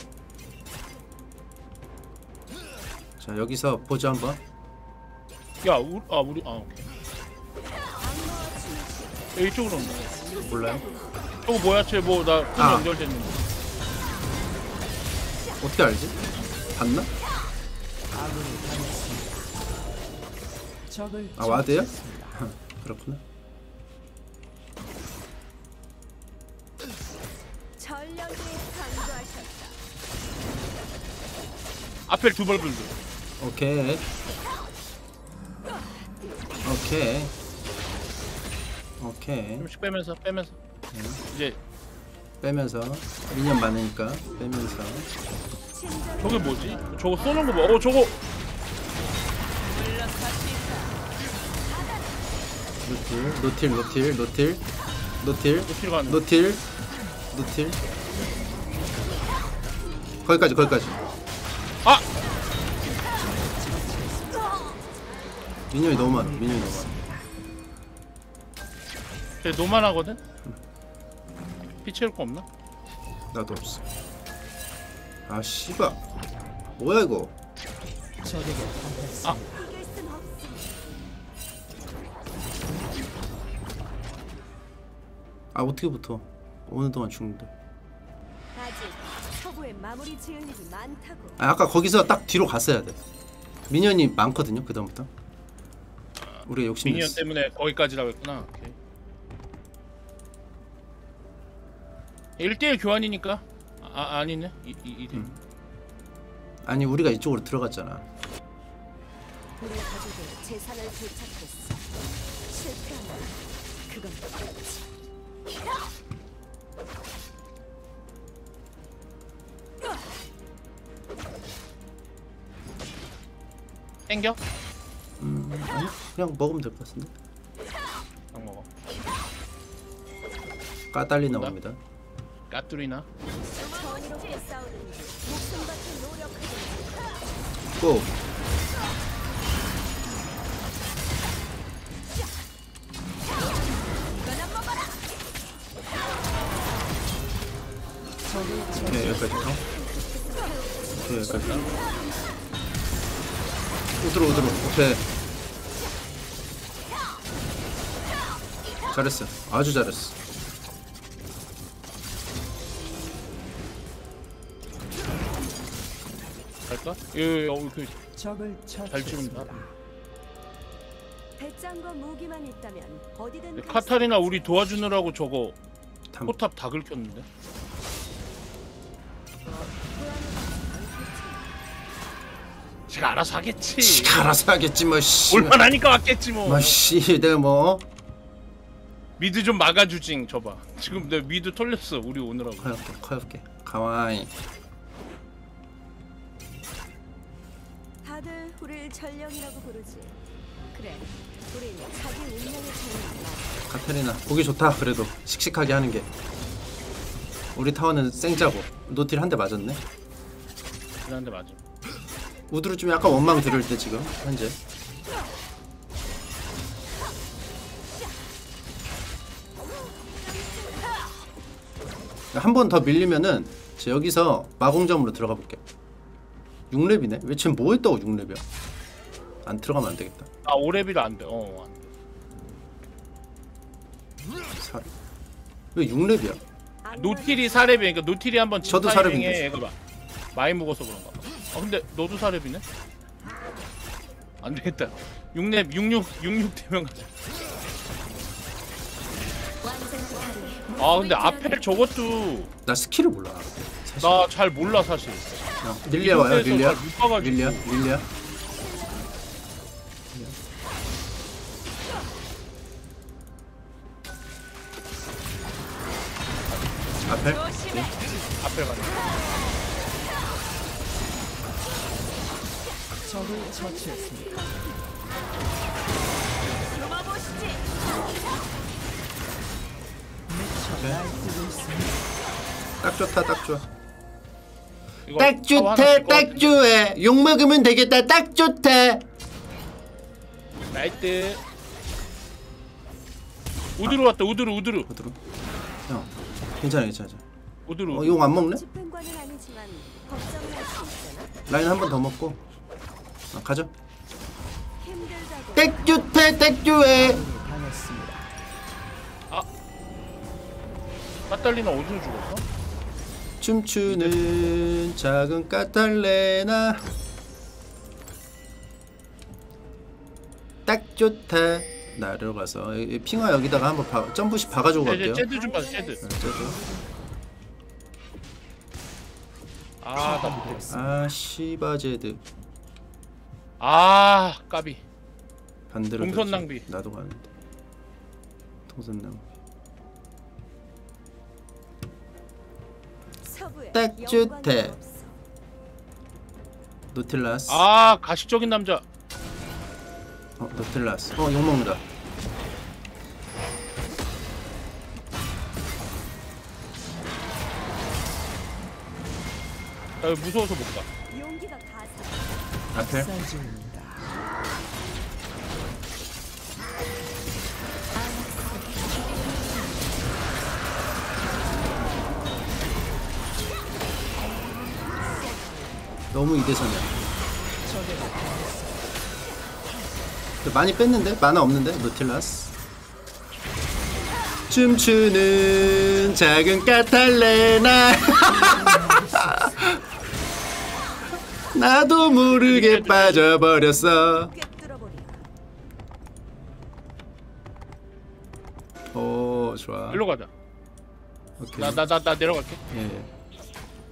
자 여기서 보조 한번. 야, 우리 오케이. 야, 이쪽으로 온다. 몰라요? 저거 뭐야? 쟤 뭐 나 끈 아. 연결됐는데. 어떻게 알지? 봤나? 아군이 당했습니다. 적을 아 와드요? 처치했습니다. 그렇구나. 전력에 강조하셨다. 앞에 두 벌 불고. 오케이. 조금씩 빼면서. 이제 빼면서 미니언 많으니까 빼면서. 저게 뭐지? 저거 쏘는 거 봐. 저거. 노틸 어디로 가는 거야? 노틸 거기까지. 아! 미니언이 너무 많아. 쟤 노만하거든? 피 채울 거 없나? 나도 없어. 아 씨발 뭐야 이거. 적에게 당했습니다. 이길 순 없어. 아 어떻게 붙어. 오는 동안 죽는다. 아직 서부에 마무리 지을 일이 많다고. 아 아까 거기서 딱 뒤로 갔어야 돼. 미니언이 많거든요. 그 다음부터 우리가 미니언 욕심냈어. 때문에 거기까지라고 했구나. 오케이. 1대1 교환이니까 아니네. 아니 우리가 이쪽으로 들어갔잖아. 우리 가족의 재산을 되찾겠어. 실패하면 그건 끝이지. 땡겨? 아니 그냥 먹으면 될 것 같은데. 딱 먹어. 까달리 나옵니다. 까뚜리나? 정의롭게 싸우든지 목숨 바쳐 노력하든지. 고! 네, 여기까지. 네, 여기까지. 우드로. 오케이. 잘했어. 아주 잘했어. 갈까? 적을 잘 찍은다. 처치했습니다. 배짱과 무기만 있다면 어디든 카타리나 우리 도와주느라고 저거 탐. 포탑 다 긁혔는데? 제가 알아서 하겠지. 지가 알아서 하겠지 뭐 씨. 올만 하니까 왔겠지 뭐. 뭐 씨, 내가 뭐 미드 좀 막아주징. 저봐. 지금 내 미드 털렸어. 우리 오느라고. 커엽게. 가와이. 다들 우리를 전령이라고 부르지. 그래, 우린 자기 운명의 전령이야. 카타리나 보기 좋다. 그래도 씩씩하게 하는 게. 우리 타워는 생짜고 노틸 한 대 맞았네. 그런데 맞아. 우드로 좀 약간 원망 들을 때 지금 현재. 한 번 더 밀리면은 저 여기서 마공점으로 들어가 볼게. 6렙이네? 왜 쟤 뭐 했다고 6렙이야? 안 들어가면 안 되겠다. 아 5렙이라 안 돼. 안 돼. 왜 6렙이야? 노틸이 4렙이니까 노틸이 한번 저도 타이밍에 4렙인데. 얘가 많이 먹어서 그런가 봐. 근데 너도 4렙이네? 안 되겠다. 6렙 66 되면 가자. 근데 앞에 저것도 나 스킬을 몰라. 사실. 나 잘 몰라 사실. 릴리아 와요. 이동대에서 릴리아. 잘 못 봐가지고. 릴리아. 앞에. 앞에 가자. 적을 처치했습니다. 날뛰고 있습니다. 딱 좋다. 딱 좋아. 이거 딱 타워 하나 좋대. 될 것 딱 같은데. 좋아. 욕 먹으면 되겠다. 딱 좋대. 나이트. 우드로 왔다. 우드로. 어디로? 형. 괜찮아. 우드로. 용 안 먹네? 집행관은 아니지만 걱정을 할 수 있잖아. 라인 한 번 더 먹고. 가자. 힘들다고. 딱 좋대. 딱 좋아. 당했습니다. 까탈리나 어디서 죽었어? 춤추는 작은 까탈레나. 딱 좋다. 나르러 가서 핑화 여기다가 한번 점프씩 박아주고 갈게요. 제드 좀 봐. 제드. 나 못했어. 아 씨바제드 까비. 반대로 동선 되지. 낭비. 나도 가는데 동선 낭비. 서부에 딱 영광은 좋대. 없어. 노틸라스. 가식적인 남자. 노틸라스. 욕먹는다. 나 무서워서 못 가. 용기가 가사. 앞에 쌀 중입니다. 너무 2대3이야. 많이 뺐는데? 만화 없는데? 노틸라스. 춤추는 작은 까탈레나. 나도 모르게 빠져버렸어. 꿰뚫어버리라. 오 좋아. 일로 가자. 오케이. 나 내려갈게. 예.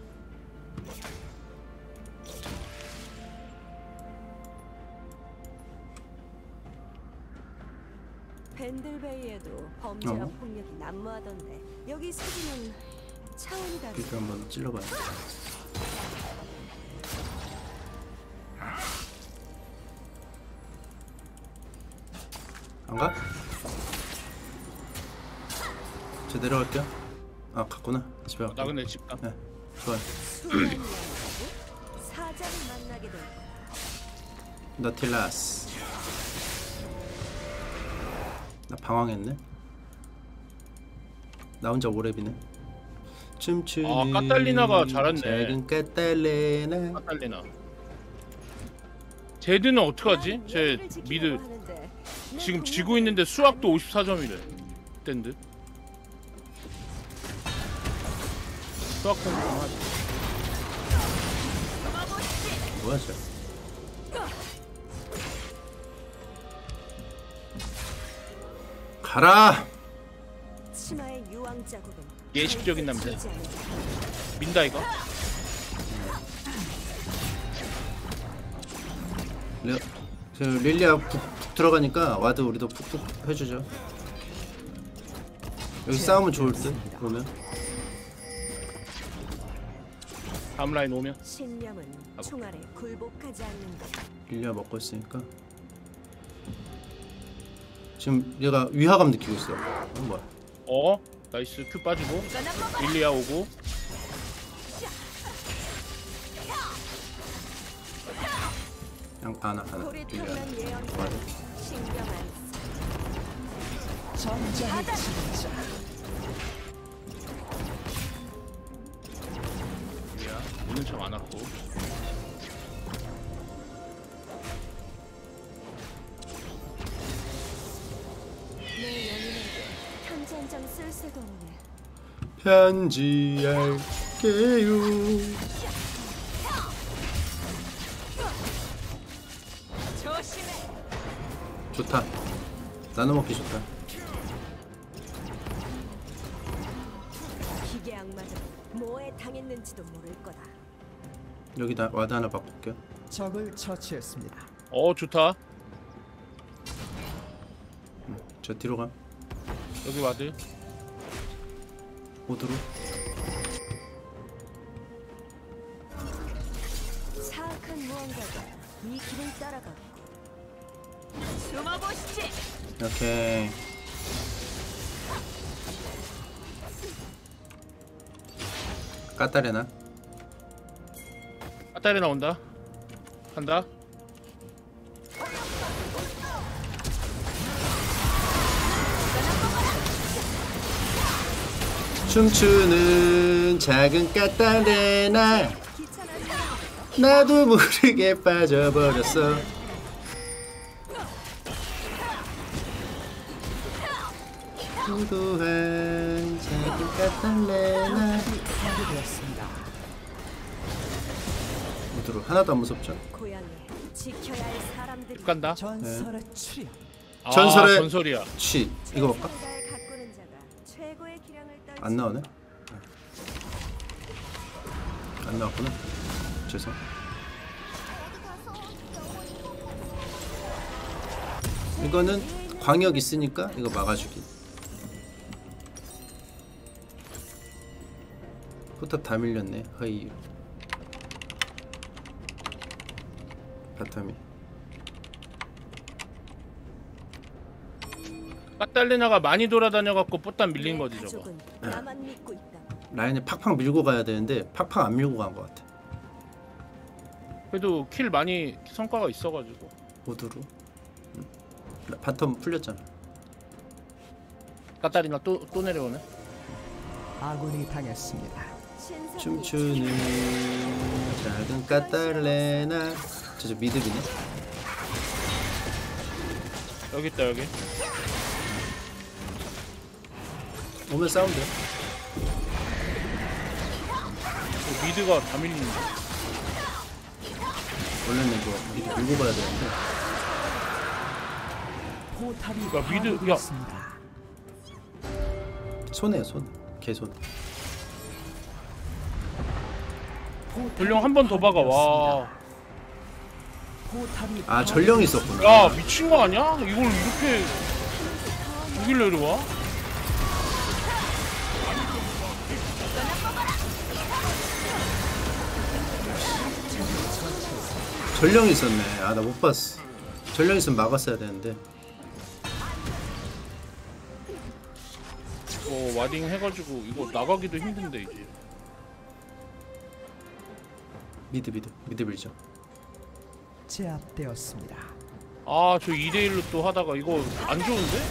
밴들베이에도 범죄와 어? 폭력이 난무하던데 여기 서주는 차원이 다르. 이렇게 한번 찔러봐요. 안 가? 저 내려갈게요. 아 갔구나. 집에 갈게요. 나 근데 집 가. 네, 좋아요. 수많은 영웅하고 사자를 만나게 될 거야. 너틸라스. 나 방황했네. 나 혼자 오랩이네. 춤추는 아, 카탈리나가 잘했네. 작은 카탈리나. 카탈리나. 제드는 어떡하지? 제 미드 지금 지고 있는데 수학도 54점이래. 땐드. 수학 공부 좀 하지. 뭐야 쟤? 가라. 치마의 유황 자국은 예식적인 남자. 지지 않을 거야. 민다 이거. 저 릴리아 푹 들어가니까 와드 우리도 푹푹 해주죠. 여기 싸우면 좋을 듯 보면. 다음 라인 오면. 신념은 총알에 굴복하지 않는다. 릴리아 먹고 있으니까. 지금 얘가 위화감 느끼고 있어. 뭐야? 어? 나이스. 큐 빠지고. 릴리아 오고. 그냥 하나 릴리아. 고리타는 예언자 와드. 신경 안 써. 전장의 진자. 릴리아 오는 척 안 왔고. 내 연인에게 편지 한 장 쓸 새도 없네. 편지할게요. 조심해. 좋다. 나눠 먹기 좋다. 기계 악마저 뭐에 당했는지도 모를 거다. 여기다 와드 하나 바꿀게요. 적을 처치했습니다. 어 좋다. 저 뒤로 가. 여기 와드. 오드로. 사악한 무언가가 이 길을 따라갔고. 숨어보시지. 이렇게. 까따레나. 카타리나 온다. 간다. 춤추는 작은 까따레나. 귀찮아서 나도 모르게 빠져버렸어. 고도한 작은 까따레나. 파괴되었습니다. 오드로 하나도 안 무섭죠? 고향에 지켜야 할 사람들이 간다. 전설의 출현. 아, 전설의- 전설이야. 취 이거 볼까? 세상을 가꾸는 자가 최고의 기량을 떨치. 안 나오네? 안 나왔구나. 죄송. 이거는 광역 있으니까 이거 막아주기. 포탑 다 밀렸네. 허이. 바텀이. 카탈리나가 많이 돌아다녀갖고 뽀딱 밀린 내 거지 저거. 가족은 나만 믿고 있다. 라인을 팍팍 밀고 가야 되는데 팍팍 안 밀고 간 것 같아. 그래도 킬 많이 성과가 있어가지고. 오드로. 바텀 풀렸잖아. 카탈리나 또 내려오네. 아군이 당했습니다. 신성이 춤추는 작은 까탈레나. 저 미드비네. 여기 있다 여기. 오면 싸우면 돼. 미드가 다 밀리는데. 원래는 이거 미드 밀고 가야 되는데. 포탑이 야, 미드- 야. 파괴되었습니다. 손해야 손. 개손. 전령 한 번 더 박아. 와. 포탑이 아 전령이 있었구나. 야 미친 거 아니야? 이걸 이렇게 뭐길래 이리 와? 전령이 있었네. 아, 나 못 봤어. 전령 있으면 막았어야 되는데. 와딩 해가지고 이거 나가기도 힘든데 이제. 미드 밀죠. 제압되었습니다. 아, 저 2대1로 또 하다가 이거 안 좋은데?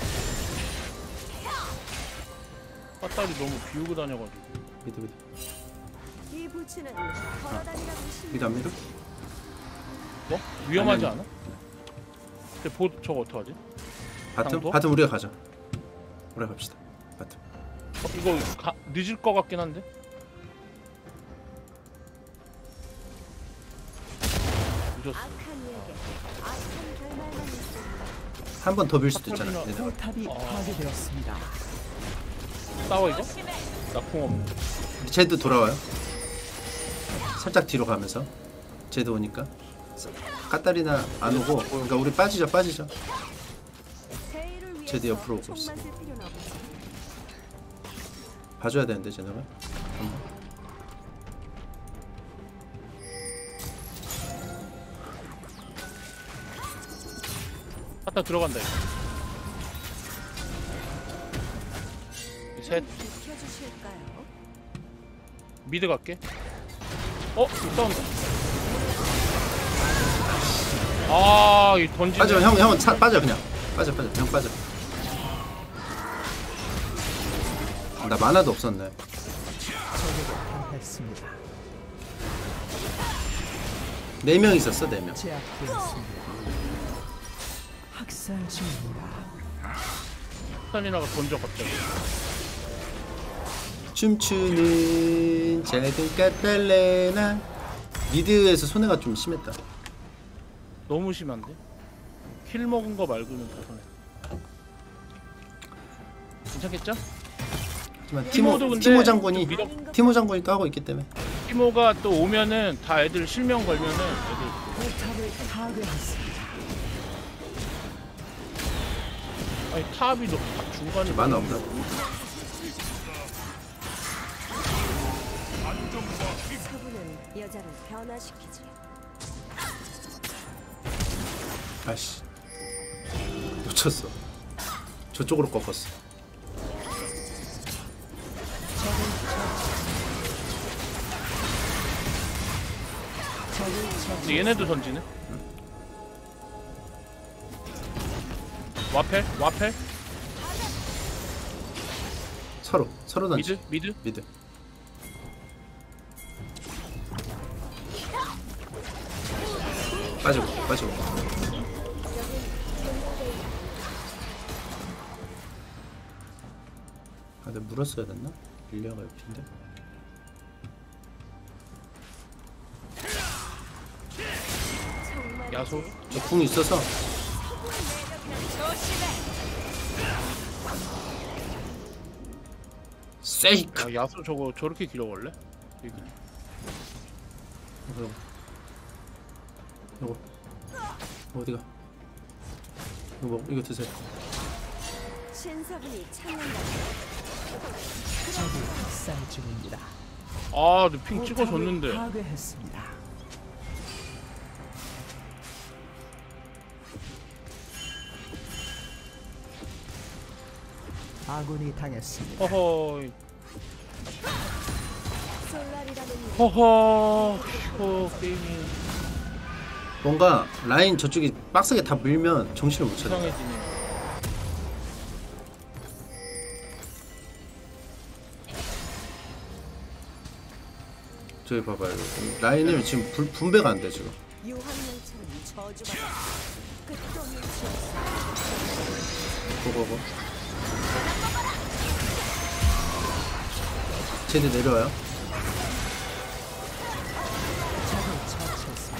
빠따리 너무 비우고 다녀가지고. 미드. 이 부츠는 걸어다니라고 미드 안 믿어? 뭐? 위험하지 아니, 않아? 근데 저거 어떡하지? 바텀? 강도? 바텀 우리가 가자. 우리가 갑시다. 바텀. 이거 늦을 것 같긴 한데? 늦었어. 악한 이에게 악한 결말만 있습니다. 한 번 더 빌 수도 있잖아. 바텀이나- 얘들아. 포탑이 파괴되었습니다. 싸워 이거? 나 궁 없네. 제드 돌아와요. 살짝 뒤로 가면서. 제드 오니까. 까따리나 안 오고. 그러니까 우리 빠지죠. 세일을 위해서 제드 옆으로 오고 있어. 총만 쓸 필요는 없지. 봐줘야 되는데 쟤네가. 빠따 들어간다 이거. 셋. 비켜주실까요? 미드 갈게. 싸운다. 이 던지네. 빠져. 형은 빠져 그냥. 빠져. 형 빠져. 나 만화도 없었네. 적에게 당했습니다. 4명 있었어. 4명. 제압되었습니다. 학살 중입니다. 스타리나가 던져 갑자기. 춤추는 작은 까탈레나. 미드에서 손해가 좀 심했다. 너무 심한데? 킬 먹은 거 말고는 다 손해. 괜찮겠죠? 하지만 티모도 근데 티모 장군이 좀 밀어- 티모 장군이 또 하고 있기 때문에. 티모가 또 오면은 다 애들 실명 걸면은 애들 포탑을 파괴했습니다. 아니 탑이 중간에 만화 없나? 서구는 여자를 변화시키지. 아씨 놓쳤어. 저쪽으로 꺾었어. 근데 얘네도 던지네. 와펠 서로 던지. 미드 미드. 빠지고. 아, 내가 물었어야 됐나? 릴리아가 옆인데. 정말 야소. 저 궁 있어서. 세이크. 야소 저거 저렇게 길어 원래? 요거 어디가? 이거 드세요. 신사분이 찾는다. 적이 학살 중입니다. 핑 찍어줬는데. 포탑을 파괴했습니다. 아군이 당했습니다. 허허. 솔라리라는 이름. 게임이 뭔가 라인 저쪽이 빡세게 다 밀면 정신을 못 차려. 이상해지네. 저기 봐봐요. 라인을 지금 분배가 안 돼 지금. 유황열차는 저주받아. 끝없는 지옥. 보고. 쟤네 내려와요. 적을 처치했습니다.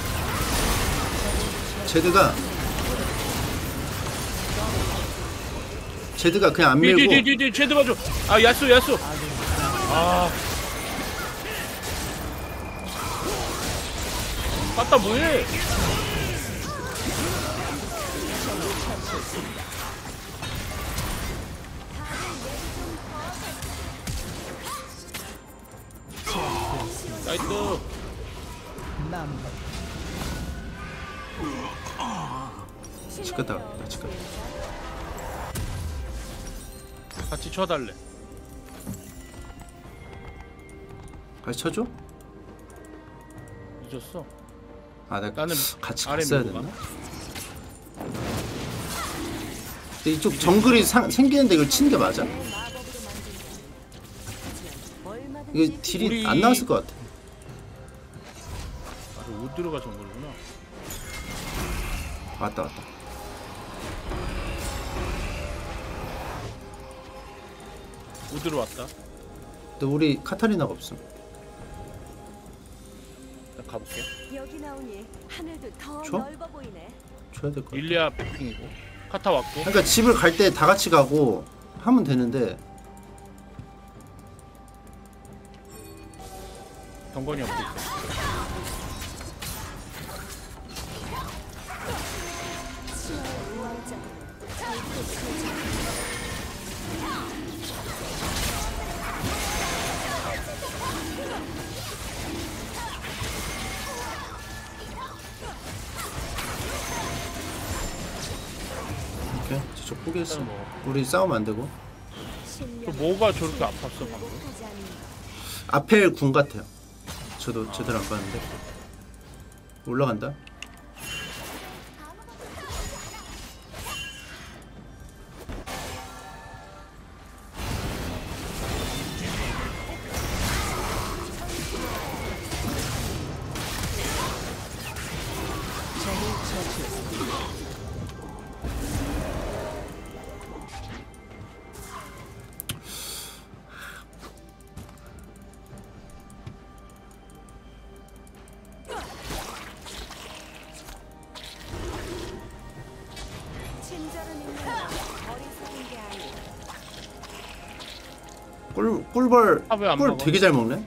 제드가 그냥 안 밀고. 뒤 쟤도 봐줘. 야쏘. 빠따 뭐해? 나이스. 남 집 갔다 가겠다. 집 갔다. 같이 쳐달래. 같이 쳐줘? 잊었어. 아, 내가 나는 같이 아래 갔어야 밀고 됐나? 근데 이쪽 정글이 생기는데 이걸 치는 게 맞아? 이거 딜이 우리- 안 나왔을 것 같아. 아, 우드르가 정글이구나. 왔다 왔다. 우드르 왔다. 근데 우리 카타리나가 없어. 나 가볼게. 여기 나오니 하늘도 더 줘? 넓어 보이네. 줘야 될 것 같아. 릴리아 백핑이고 카타 왔고. 그러니까 집을 갈 때 다 같이 가고 하면 되는데 정건이 없고 있어. 치마의 우왕좌는 절대 치우지 않는다. 이렇게 저쪽 포기했어. 일단은 뭐. 우리 싸우면 안 되고. 또 뭐가 저렇게 아팠어 방금? 못하지 않는다. 아펠 궁 같아요. 저도 제대로 안 봤는데. 올라간다. 적을 처치했습니다. 친절은 있는 건 어리석은 게 아니다. 꿀벌 아, 왜안 꿀 먹어? 되게 잘 먹네.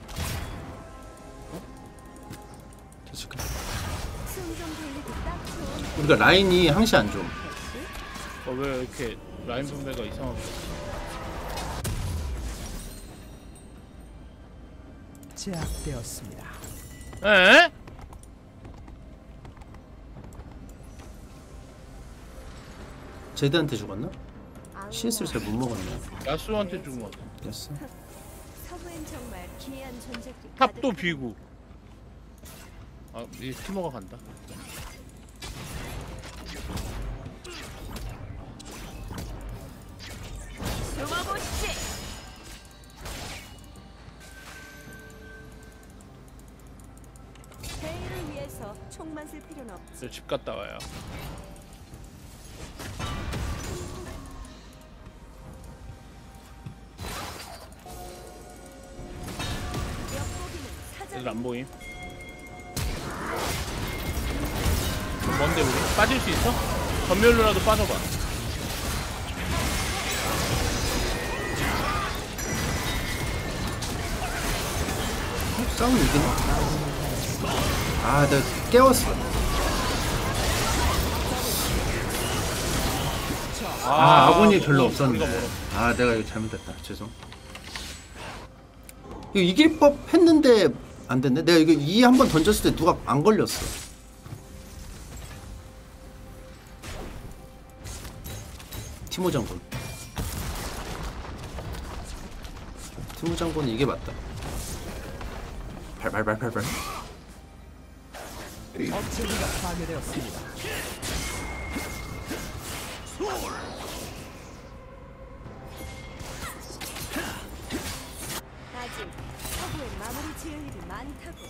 됐을까? 숨좀 돌리기 딱 좋은 우리가 라인이 항시 안 좋음. 왜 이렇게 라인 분배가 이상하게? 제압되었습니다. 에? 제드한테 죽었나? 악마. CS를 잘 못 먹었네. 야수한테 죽은 것 같아. 됐어. 서부엔 정말 기이한 존재들이 탑도 가득- 비고. 아, 이 티모가 간다. 숨어보시지. 대의를 위해서 총만 쓸 필요는 없지. 이제 집 갔다 와요. 엿보기는 사장. 애들 안 보임. 뭔데 우리? 빠질 수 있어? 전멸로라도 빠져봐. 싸움 이기나? 아, 내가 깨웠어. 아, 아군이 별로 우리가 없었네. 멀어. 아, 내가 이거 잘못했다. 죄송. 이거 이길 법 했는데 안 됐네. 내가 이거 2 한 번 던졌을 때 누가 안 걸렸어. 티모 장군. 티모 장군은 이게 맞다. 발발발발발. 업체기가 파괴되었습니다. 아직 서부엔 마무리 지을 일이 많다고.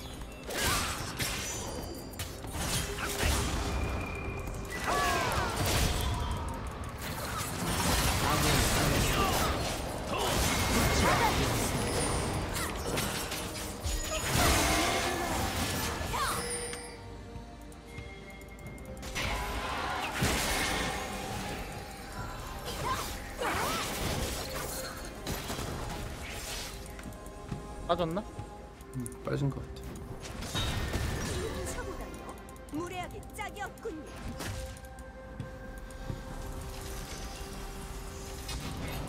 빠졌나? 빠진 것 같아. 저보다요 무례하게 짝이 없군요.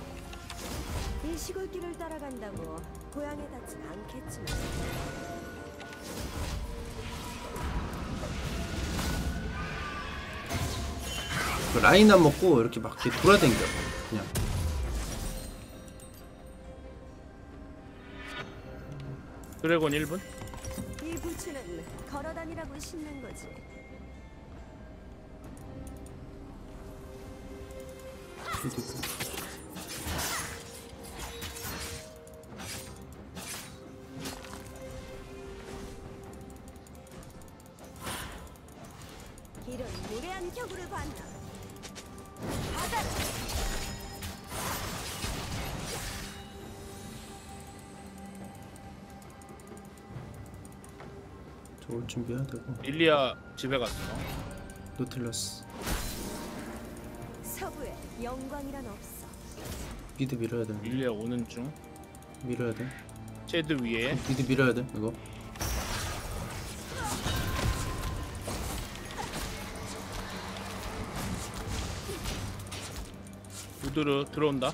이 시골길을 따라간다고 고향에 닿진 않겠지만 그 라인 안 먹고 이렇게 막 이렇게 돌아다녀 그냥. 드래곤 1분? 이 부츠는 걸어다니라고 신는 거지. 이런 무례한 격으를 봤나? 받아라. 저걸 준비해야 되고. 릴리아 집에 갔어. 노틸러스 서부에 영광이란 없어. 미드 밀어야 돼. 릴리아 오는 중. 밀어야 돼. 쟤드 위에. 미드 밀어야 돼 이거. 우드르 들어온다.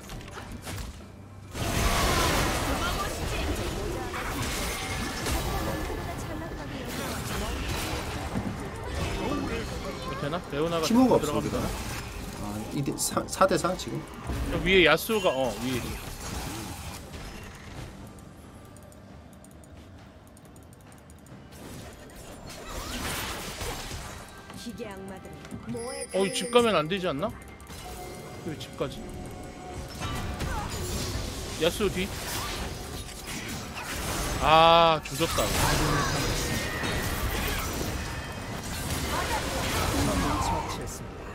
이거 되나? 레오나가 티모가 없어 들어가면 우리가. 되나? 아 4대4 지금. 저 위에 야스오가 위에 있어. 기계 악마들은 뭐에 집 가면 안 되지 않나? 왜 집까지? 야스오 뒤. 아 조졌다. 처치했습니다.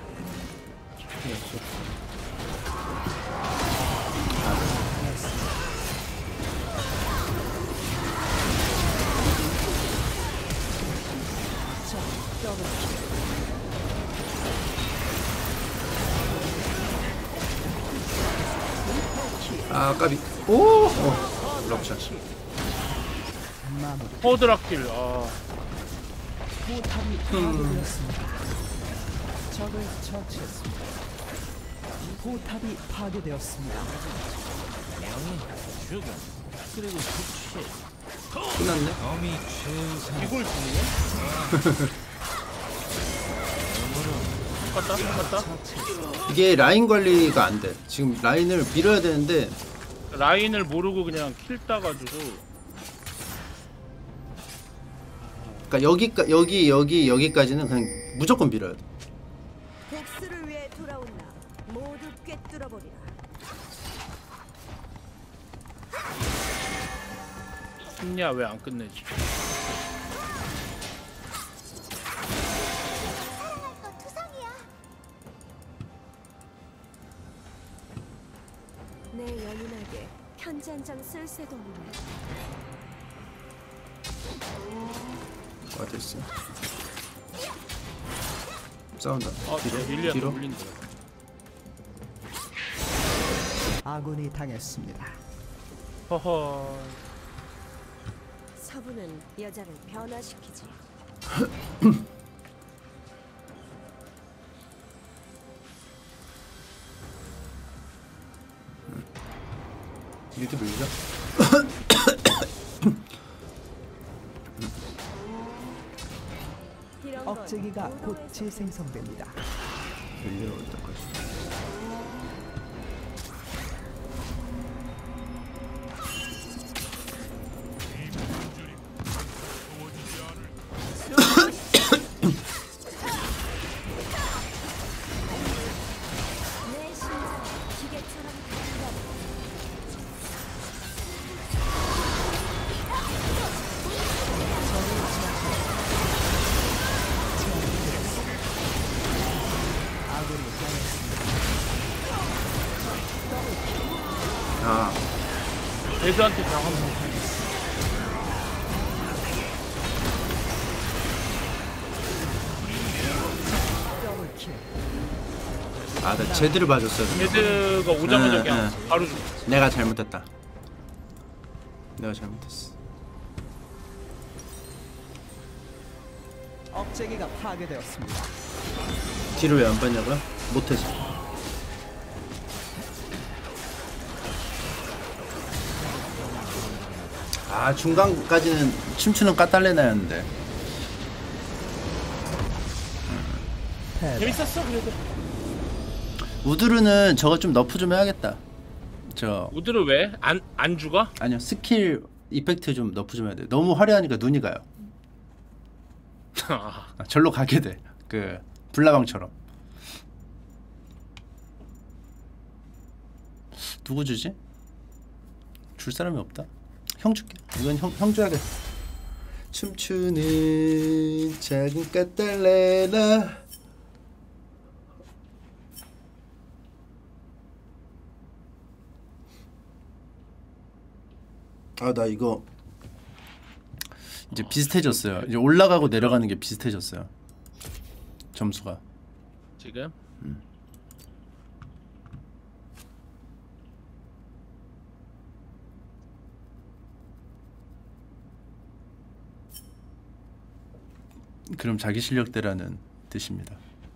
아 까비. 오. 럭샷. 마무리. 허드락킬. 포탑이 파괴되었습니다. 적을 처치했습니다. 포탑이 파괴되었습니다. 끝났네. 이걸 주네? 똑같다? 이게 라인 관리가 안 돼. 지금 라인을 밀어야 되는데 라인을 모르고 그냥 킬 따가지고. 그러니까 여기까지는 그냥 무조건 밀어야 돼. 복수를 위해 돌아온 나 모두 꿰뚫어버리라. 힘냐 왜 안 끝내지? 내 연인에게 편지 한 장 쓸 새도 없네. 됐어. 싸운다. 뒤로. 릴리아 뒤로. 물린다. 아군이 당했습니다. 허허. 서부는 여자를 변화시키지. 미드 밀자. 이런 건 억제기가 곧 무도에서 재생성됩니다. 밀려 어떡하지? 내 심장 기계처럼 간다. 아군이 당했습니다. 아 애들한테 당하면 더블킬. 나 제대로 봐줬어야 돼. 애드가 오자마자 응, 그냥 응. 바로 죽. 내가 잘못했다. 내가 잘못했어. 억제기가 파괴되었습니다. 뒤를 왜 안 봤냐고요? 못해서. 아 중간까지는 춤추는 까딸레나였는데. 패배. 재밌었어 그래도. 우드르는 저거 좀 너프 좀 해야겠다. 저 우드를 왜? 안 죽어? 아니요 스킬 이펙트 좀 너프 좀 해야 돼. 너무 화려하니까 눈이 가요. 아, 절로 가게 돼. 그 불나방처럼. 누구 주지? 줄 사람이 없다. 형 줄게. 이건 형 줘야겠다. 춤추는 작은 까딸레나. 아 나 이거 이제 비슷해졌어요. 이제 올라가고 내려가는 게 비슷해졌어요. 점수가. 지금? 그럼 자기 실력대라는 뜻입니다.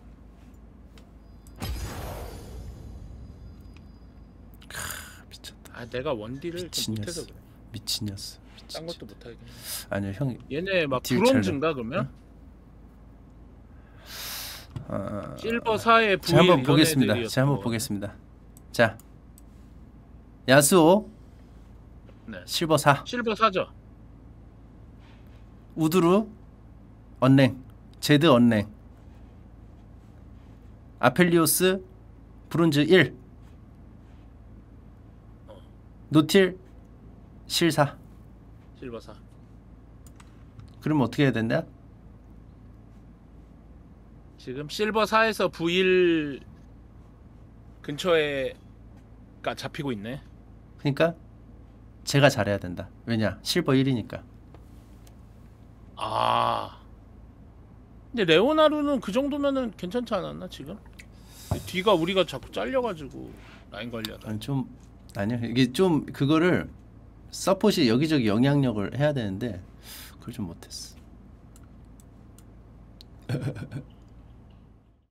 미쳤다. 아 내가 원딜을 좀 미친년스. 못해서 그래. 미친년스. 딴 것도 못하긴 해. 아니요 형. 얘네 막 딜 브론즈인가 그러면? 실버 4의 제가 부일 한번 보겠습니다. 제가 한번 보겠습니다. 자, 야수오 네. 실버 4, 실버 4죠. 우드루 언랭, 제드 언랭, 아펠리오스 브론즈 1, 노틸 실4. 실버 4. 그러면 어떻게 해야 된다? 지금 실버 4에서 V1 근처에가 잡히고 있네. 그러니까 제가 잘해야 된다. 왜냐? 실버 1이니까. 아. 근데 레오나르는 그 정도면은 괜찮지 않았나 지금? 뒤가 우리가 자꾸 잘려가지고 라인 관리하다. 아니 좀 아니요. 이게 좀 그거를 서폿이 여기저기 영향력을 해야 되는데 그걸 좀 못했어.